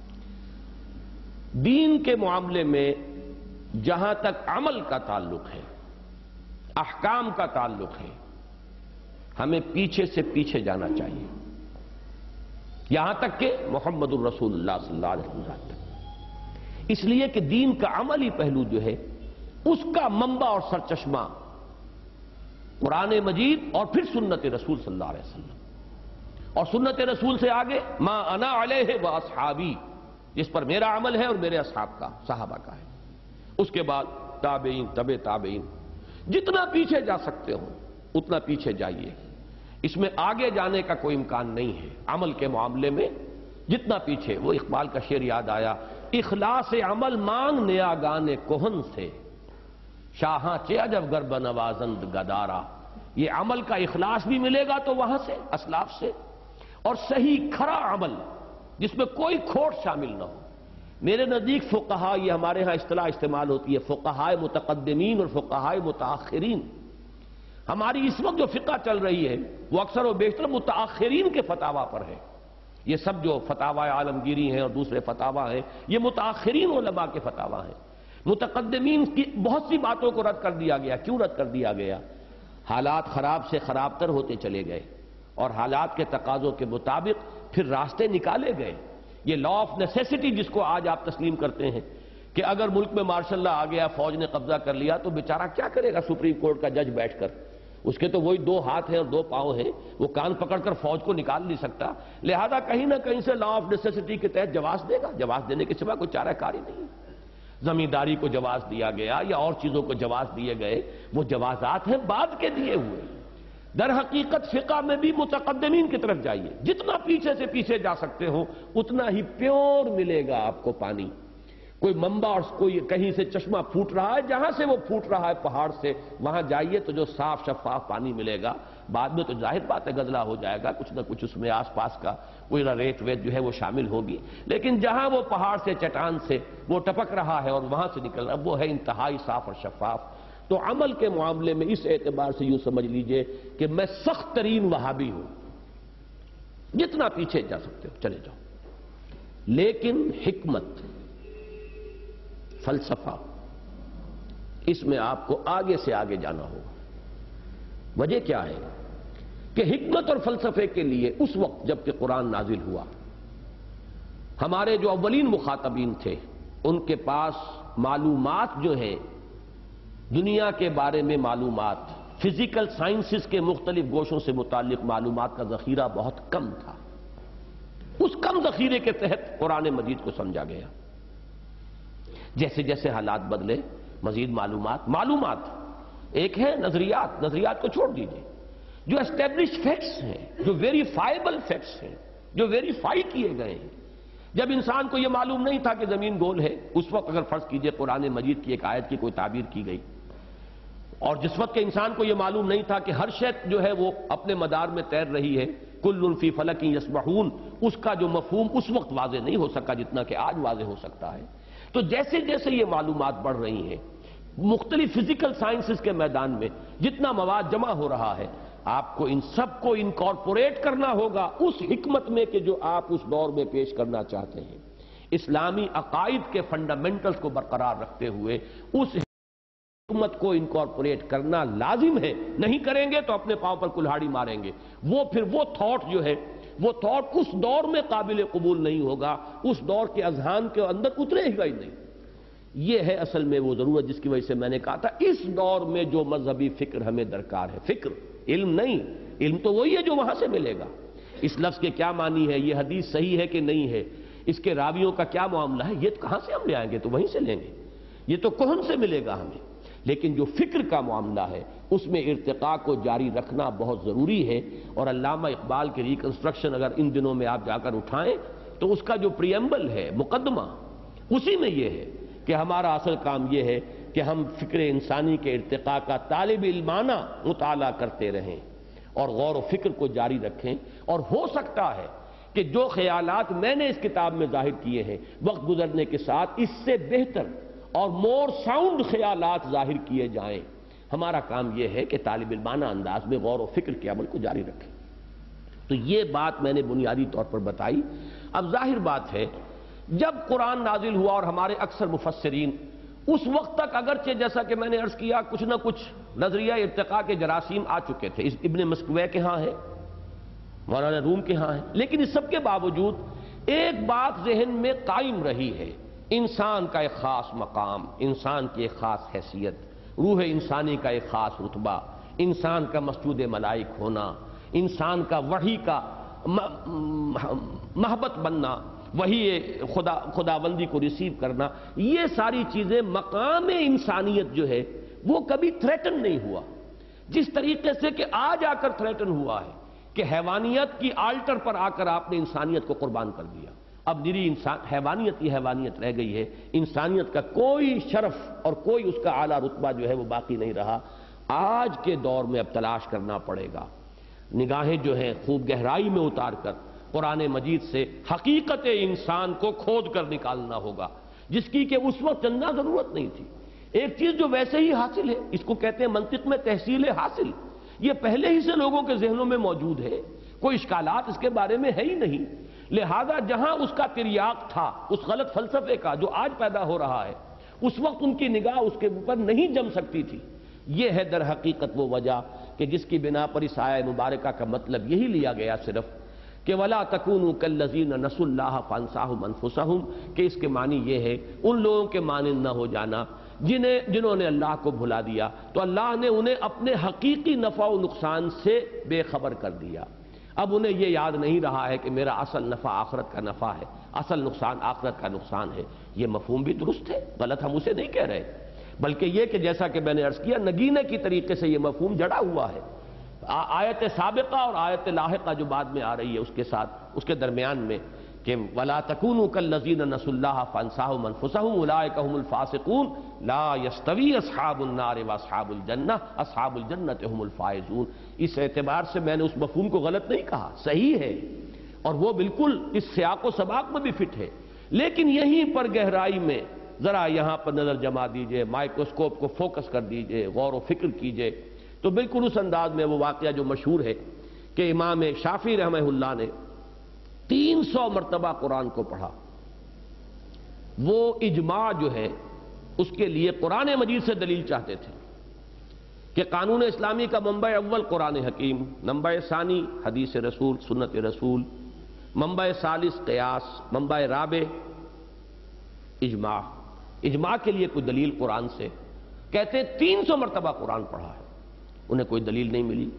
دین کے معاملے میں جہاں تک عمل کا تعلق ہے، احکام کا تعلق ہے، ہمیں پیچھے سے پیچھے جانا چاہیے، یہاں تک کہ محمد الرسول اللہ صلی اللہ علیہ وسلم. اس لیے کہ دین کا عملی پہلو جو ہے اس کا منبع اور سرچشمہ قرآن مجید اور پھر سنت رسول صلی اللہ علیہ وسلم، اور سنت رسول سے آگے ما انا علیہ و اصحابی، جس پر میرا عمل ہے اور میرے اصحاب کا، صحابہ کا ہے. اس کے بعد تابعین، تبع تابعین، جتنا پیچھے جا سکتے ہو اتنا پیچھے جائیے. اس میں آگے جانے کا کوئی امکان نہیں ہے عمل کے معاملے میں. جتنا پیچھے، وہ اقبال کا شعر یاد آیا، اخلاص عمل مانگ نیا گانے کوہن سے، شاہاں چے عجب گرب نوازند گدارا. یہ عمل کا اخلاص بھی ملے گا تو وہاں سے، اسلاف سے، اور صحیح کھرا عمل جس میں کوئی کھوٹ شامل نہ ہو. میرے نزدیک فقہا، یہ ہمارے ہاں اصطلاح استعمال ہوتی ہے، فقہائے متقدمین اور فقہائے متاخرین. ہماری اس وقت جو فقہ چل رہی ہے وہ اکثر و بیشتر متاخرین کے فتاوی پر ہے. یہ سب جو فتاوی عالمگیری ہیں اور دوسرے فتاوی ہیں، یہ متاخرین علماء کے فتاوی ہیں. متقدمین کی بہت سی باتوں کو رد کر دیا گیا. کیوں رد کر دیا گیا؟ حالات خراب سے خراب تر ہوتے چلے گئے، اور حالات کے تقاضوں کے مطابق پھر راستے نکالے گئے. یہ لا آف نیسیسٹی جس کو آج آپ تسلیم کرتے ہیں کہ اگر ملک میں مارشل لا آ گیا، فوج نے قبضہ کر لیا، تو بیچارہ کیا کرے گا سپریم کورٹ کا جج بیٹھ کر؟ اس کے تو وہی 2 ہاتھ ہیں اور 2 پاؤں ہیں، وہ کان پکڑ کر فوج کو نکال نہیں سکتا. لہذا کہیں نہ کہیں سے لا آف نیسیسٹی کے تحت جواز دے گا. جواز دینے کے سوا کوئی چارہ کاری نہیں. زمینداری کو جواز دیا گیا یا اور چیزوں کو جواز دیے گئے، وہ جوازات ہیں بعد کے دیے ہوئے. در حقیقت فقہ میں بھی متقدمین کی طرف جائیے، جتنا پیچھے سے پیچھے جا سکتے ہو اتنا ہی پیور ملے گا آپ کو پانی۔ کوئی منبع اور کوئی کہیں سے چشمہ پھوٹ رہا ہے، جہاں سے وہ پھوٹ رہا ہے پہاڑ سے، وہاں جائیے تو جو صاف شفاف پانی ملے گا۔ بعد میں تو ظاہر بات ہے گزلا ہو جائے گا، کچھ نہ کچھ اس میں آس پاس کا کوئی ریت ویت جو ہے وہ شامل ہوگی، لیکن جہاں وہ پہاڑ سے چٹان سے وہ ٹپک رہا ہے اور وہاں سے نکل رہا ہے وہ ہے انتہائی صاف اور شفاف۔ تو عمل کے معاملے میں اس اعتبار سے یوں سمجھ لیجئے کہ میں سخت ترین وہابی ہوں، جتنا پیچھے جا سکتے ہو چلے جاؤ، لیکن حکمت، فلسفہ، اس میں آپ کو آگے سے آگے جانا ہوگا۔ وجہ کیا ہے کہ حکمت اور فلسفے کے لیے اس وقت جب کہ قرآن نازل ہوا، ہمارے جو اولین مخاطبین تھے ان کے پاس معلومات جو ہیں دنیا کے بارے میں، معلومات فزیکل سائنسز کے مختلف گوشوں سے متعلق معلومات کا ذخیرہ بہت کم تھا۔ اس کم ذخیرے کے تحت قرآن مجید کو سمجھا گیا۔ جیسے جیسے حالات بدلے مزید معلومات ایک ہے نظریات کو چھوڑ دیجئے، جو اسٹیبلش فیکٹس ہیں، جو ویریفائبل فیکٹس ہیں، جو ویریفائی کیے گئے ہیں۔ جب انسان کو یہ معلوم نہیں تھا کہ زمین گول ہے، اس وقت اگر فرض کیجئے قرآن مجید کی ایک آیت کی کوئی تعبیر کی گئی، اور جس وقت کے انسان کو یہ معلوم نہیں تھا کہ ہر شے جو ہے وہ اپنے مدار میں تیر رہی ہے، کل فی فلک یسبحون، اس کا جو مفہوم اس وقت واضح نہیں ہو سکا جتنا کہ آج واضح ہو سکتا ہے۔ تو جیسے جیسے یہ معلومات بڑھ رہی ہیں مختلف فزیکل سائنسز کے میدان میں، جتنا مواد جمع ہو رہا ہے، آپ کو ان سب کو انکارپوریٹ کرنا ہوگا اس حکمت میں کہ جو آپ اس دور میں پیش کرنا چاہتے ہیں۔ اسلامی عقائد کے فنڈامنٹلز کو برقرار رکھتے ہوئے اس حکمت کو انکارپوریٹ کرنا لازم ہے، نہیں کریں گے تو اپنے پاؤں پر کلہاڑی ماریں گے۔ پھر وہ تھاٹ جو ہے، وہ تھاٹ اس دور میں قابل قبول نہیں ہوگا، اس دور کے اذہان کے اندر اترے ہی نہیں۔ یہ ہے اصل میں وہ ضرورت جس کی وجہ سے میں نے کہا تھا اس دور میں جو مذہبی فکر ہمیں درکار ہے، فکر، علم نہیں، علم تو وہی ہے جو وہاں سے ملے گا۔ اس لفظ کے کیا معنی ہے، یہ حدیث صحیح ہے کہ نہیں ہے، اس کے راویوں کا کیا معاملہ ہے، یہ کہاں سے ہم لے آئیں گے؟ تو وہیں سے لیں گے، یہ تو کون سے ملے گا ہمیں۔ لیکن جو فکر کا معاملہ ہے اس میں ارتقاء کو جاری رکھنا بہت ضروری ہے، اور علامہ اقبال کی ریکنسٹرکشن اگر ان دنوں میں آپ جا کر اٹھائیں تو اس کا جو پریمبل ہے، مقدمہ، اسی میں یہ ہے کہ ہمارا اصل کام یہ ہے کہ ہم فکر انسانی کے ارتقاء کا طالب علمانہ مطالعہ کرتے رہیں اور غور و فکر کو جاری رکھیں، اور ہو سکتا ہے کہ جو خیالات میں نے اس کتاب میں ظاہر کیے ہیں وقت گزرنے کے ساتھ اس سے بہتر اور مور ساؤنڈ خیالات ظاہر کیے جائیں۔ ہمارا کام یہ ہے کہ طالب علمانہ انداز میں غور و فکر کے عمل کو جاری رکھیں۔ تو یہ بات میں نے بنیادی طور پر بتائی۔ اب ظاہر بات ہے جب قرآن نازل ہوا اور ہمارے اکثر مفسرین اس وقت تک اگرچہ جیسا کہ میں نے عرض کیا کچھ نہ کچھ نظریہ ارتقاء کے جراثیم آ چکے تھے، ابن مسکوے کے ہاں ہے، مولانا روم کے ہاں ہے، لیکن اس سب کے باوجود ایک بات ذہن میں قائم رہی ہے، انسان کا ایک خاص مقام، انسان کی ایک خاص حیثیت، روح انسانی کا ایک خاص رتبہ، انسان کا مسجود ملائک ہونا، انسان کا وحی کا محبت بننا، وہی خداوندی کو ریسیو کرنا، یہ ساری چیزیں مقام انسانیت جو ہے وہ کبھی تھریٹن نہیں ہوا، جس طریقے سے کہ آج آ کر تھریٹن ہوا ہے کہ حیوانیت کی آلٹر پر آ کر آپ نے انسانیت کو قربان کر دیا۔ اب نری حیوانیت ہی حیوانیت رہ گئی ہے، انسانیت کا کوئی شرف اور کوئی اس کا اعلیٰ رتبہ جو ہے وہ باقی نہیں رہا۔ آج کے دور میں اب تلاش کرنا پڑے گا، نگاہیں جو ہیں خوب گہرائی میں اتار کر قرآن مجید سے حقیقت انسان کو کھود کر نکالنا ہوگا، جس کی کہ اس وقت چندہ ضرورت نہیں تھی۔ ایک چیز جو ویسے ہی حاصل ہے، اس کو کہتے ہیں منطق میں تحصیل حاصل، یہ پہلے ہی سے لوگوں کے ذہنوں میں موجود ہے، کوئی اشکالات اس کے بارے میں ہے ہی نہیں، لہذا جہاں اس کا تریاق تھا اس غلط فلسفے کا جو آج پیدا ہو رہا ہے، اس وقت ان کی نگاہ اس کے اوپر نہیں جم سکتی تھی۔ یہ ہے در حقیقت وہ وجہ کہ جس کی بنا پر اس آیہ مبارکہ کا مطلب یہی لیا گیا صرف کہ وَلَا تَكُونُوا كَالَّذِينَ نَسُوا اللَّهَ فَأَنسَاهُمْ أَنفُسَهُمْ، کہ اس کے معنی یہ ہے ان لوگوں کے مانند نہ ہو جانا جنہوں نے اللہ کو بھلا دیا تو اللہ نے انہیں اپنے حقیقی نفع و نقصان سے بے خبر کر دیا۔ اب انہیں یہ یاد نہیں رہا ہے کہ میرا اصل نفع آخرت کا نفع ہے، اصل نقصان آخرت کا نقصان ہے۔ یہ مفہوم بھی درست ہے، غلط ہم اسے نہیں کہہ رہے، بلکہ یہ کہ جیسا کہ میں نے عرض کیا نگینے کی طریقے سے یہ مفہوم جڑا ہوا ہے۔ آیت سابقہ اور آیت لاحقہ جو بعد میں آ رہی ہے اس کے ساتھ، اس کے درمیان میں کہ وَلَا تَكُونُوا كَالَّذِينَ نَسُوا اللَّهَ فَأَنسَاهُمْ أَنفُسَهُمْ أُولَٰئِكَ هُمُ الْفَاسِقُونَ لَا يَسْتَوِي أَصْحَابُ النَّارِ وَأَصْحَابُ الْجَنَّةِ أَصْحَابُ الْجَنَّةِ هُمُ الْفَائِزُونَ۔ اس اعتبار سے میں نے اس مفہوم کو غلط نہیں کہا، صحیح ہے، اور وہ بالکل اس سیاق و سباق میں بھی فٹ ہے، لیکن یہیں پر گہرائی میں ذرا یہاں پر نظر جما دیجئے، مائکروسکوپ کو فوکس کر دیجئے، غور و فکر کیجئے، تو بالکل اس انداز میں وہ واقعہ جو مشہور ہے کہ امام شافعی رحمہ اللہ نے 300 مرتبہ قرآن کو پڑھا، وہ اجماع جو ہے اس کے لیے قرآن مجید سے دلیل چاہتے تھے کہ قانون اسلامی کا منبع اول قرآن حکیم، منبع ثانی حدیث رسول سنت رسول، منبع ثالث قیاس، منبع رابع اجماع۔ اجماع کے لیے کوئی دلیل قرآن سے، کہتے 300 مرتبہ قرآن پڑھا ہے، انہیں کوئی دلیل نہیں ملی۔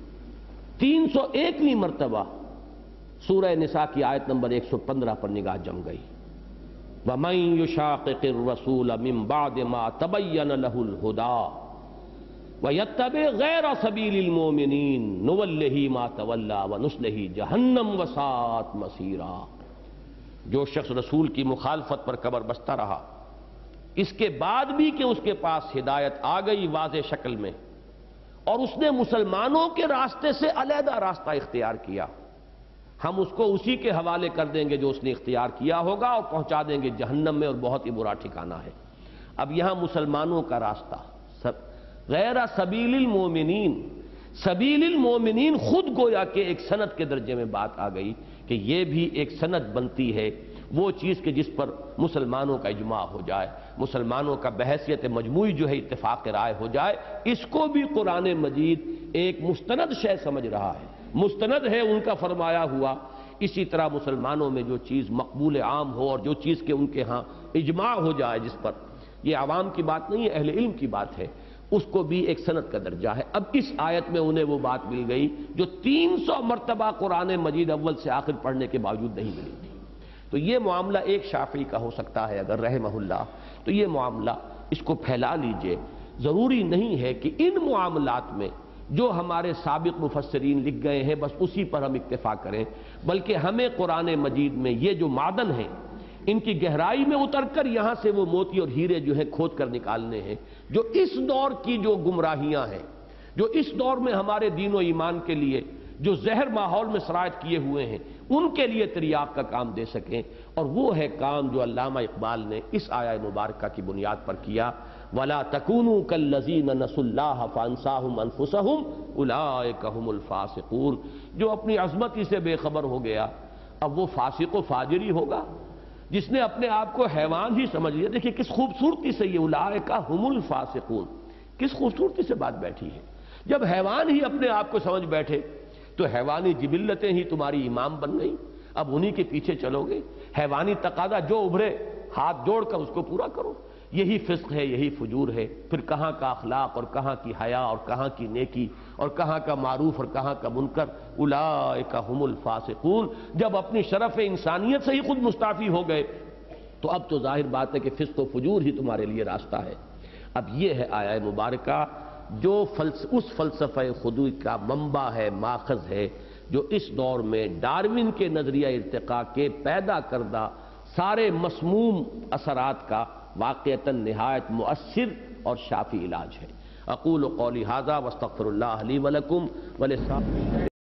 301ویں مرتبہ سورہ نساء کی آیت نمبر 115 پر نگاہ جم گئی، وَمَن يُشَاقِقِ الرَّسُولَ مِن بَعْدِ مَا تَبَيَّنَ لَهُ الْهُدَىٰ وَيَتَّبِعْ غَيْرَ سَبِيلِ الْمُؤْمِنِينَ نُوَلِّهِ مَا تَوَلَّىٰ وَنُصْلِهِ جَهَنَّمَ وَسَاءَتْ مَصِيرًا۔ جو شخص رسول کی مخالفت پر کمر بستہ رہا، اس کے بعد بھی کہ اس کے پاس ہدایت آ گئی واضح شکل میں، اور اس نے مسلمانوں کے راستے سے علیحدہ راستہ اختیار کیا، ہم اس کو اسی کے حوالے کر دیں گے جو اس نے اختیار کیا ہوگا، اور پہنچا دیں گے جہنم میں، اور بہت ہی برا ٹھکانہ ہے۔ اب یہاں مسلمانوں کا راستہ، غیر سبیل المومنین، سبیل المومنین خود گویا کہ ایک سند کے درجے میں بات آ گئی کہ یہ بھی ایک سند بنتی ہے، وہ چیز کہ جس پر مسلمانوں کا اجماع ہو جائے، مسلمانوں کا بحیثیت مجموعی جو ہے اتفاق رائے ہو جائے، اس کو بھی قرآن مجید ایک مستند شے سمجھ رہا ہے، مستند ہے ان کا فرمایا ہوا۔ اسی طرح مسلمانوں میں جو چیز مقبول عام ہو، اور جو چیز کہ ان کے ہاں اجماع ہو جائے جس پر، یہ عوام کی بات نہیں ہے، اہل علم کی بات ہے، اس کو بھی ایک سند کا درجہ ہے۔ اب اس آیت میں انہیں وہ بات مل گئی جو 300 مرتبہ قرآن مجید اول سے آخر پڑھنے کے باوجود نہیں ملی تھی۔ تو یہ معاملہ ایک شافعی کا ہو سکتا ہے اگر رحمہ اللہ، تو یہ معاملہ اس کو پھیلا لیجئے۔ ضروری نہیں ہے کہ ان معاملات میں جو ہمارے سابق مفسرین لکھ گئے ہیں بس اسی پر ہم اکتفا کریں، بلکہ ہمیں قرآن مجید میں یہ جو معدن ہیں ان کی گہرائی میں اتر کر یہاں سے وہ موتی اور ہیرے جو ہیں کھود کر نکالنے ہیں، جو اس دور کی جو گمراہیاں ہیں، جو اس دور میں ہمارے دین و ایمان کے لیے جو زہر ماحول میں سرایت کیے ہوئے ہیں، ان کے لیے تریاق کا کام دے سکیں، اور وہ ہے کام جو علامہ اقبال نے اس آیہ مبارکہ کی بنیاد پر کیا، وَلَا تَكُونُوا كَالَّذِينَ نَسُوا اللَّهَ فَأَنسَاهُمْ أَنفُسَهُمْ أُولَٰئِكَ هُمُ الْفَاسِقُونَ۔ جو اپنی عظمت ہی سے بے خبر ہو گیا، اب وہ فاسق و فاجر ہی ہوگا، جس نے اپنے آپ کو حیوان ہی سمجھ لیا۔ دیکھیں کس خوبصورتی سے یہ اولئک هم الفاسقون، کس خوبصورتی سے بات بیٹھی ہے۔ جب حیوان ہی اپنے آپ کو سمجھ بیٹھے تو حیوانی جبلتیں ہی تمہاری امام بن گئی، اب انہی کے پیچھے چلو گے۔ حیوانی تقاضا جو ابھرے ہاتھ جوڑ کر اس کو پورا کرو، یہی فسق ہے، یہی فجور ہے۔ پھر کہاں کا اخلاق اور کہاں کی حیا اور کہاں کی نیکی اور کہاں کا معروف اور کہاں کا منکر۔ اولئک هم الفاسقون۔ جب اپنی شرف انسانیت سے ہی خود مستعفی ہو گئے تو اب تو ظاہر بات ہے کہ فسق و فجور ہی تمہارے لیے راستہ ہے۔ اب یہ ہے آیہ مبارکہ جو اس فلسفہ خودی کا منبع ہے، ماخذ ہے، جو اس دور میں ڈارون کے نظریہ ارتقاء کے پیدا کردہ سارے مسموم اثرات کا واقعتاً نہایت مؤثر اور شافی علاج ہے۔ اقول قولی ھذا واستغفر اللہ لی ولکم ولسائر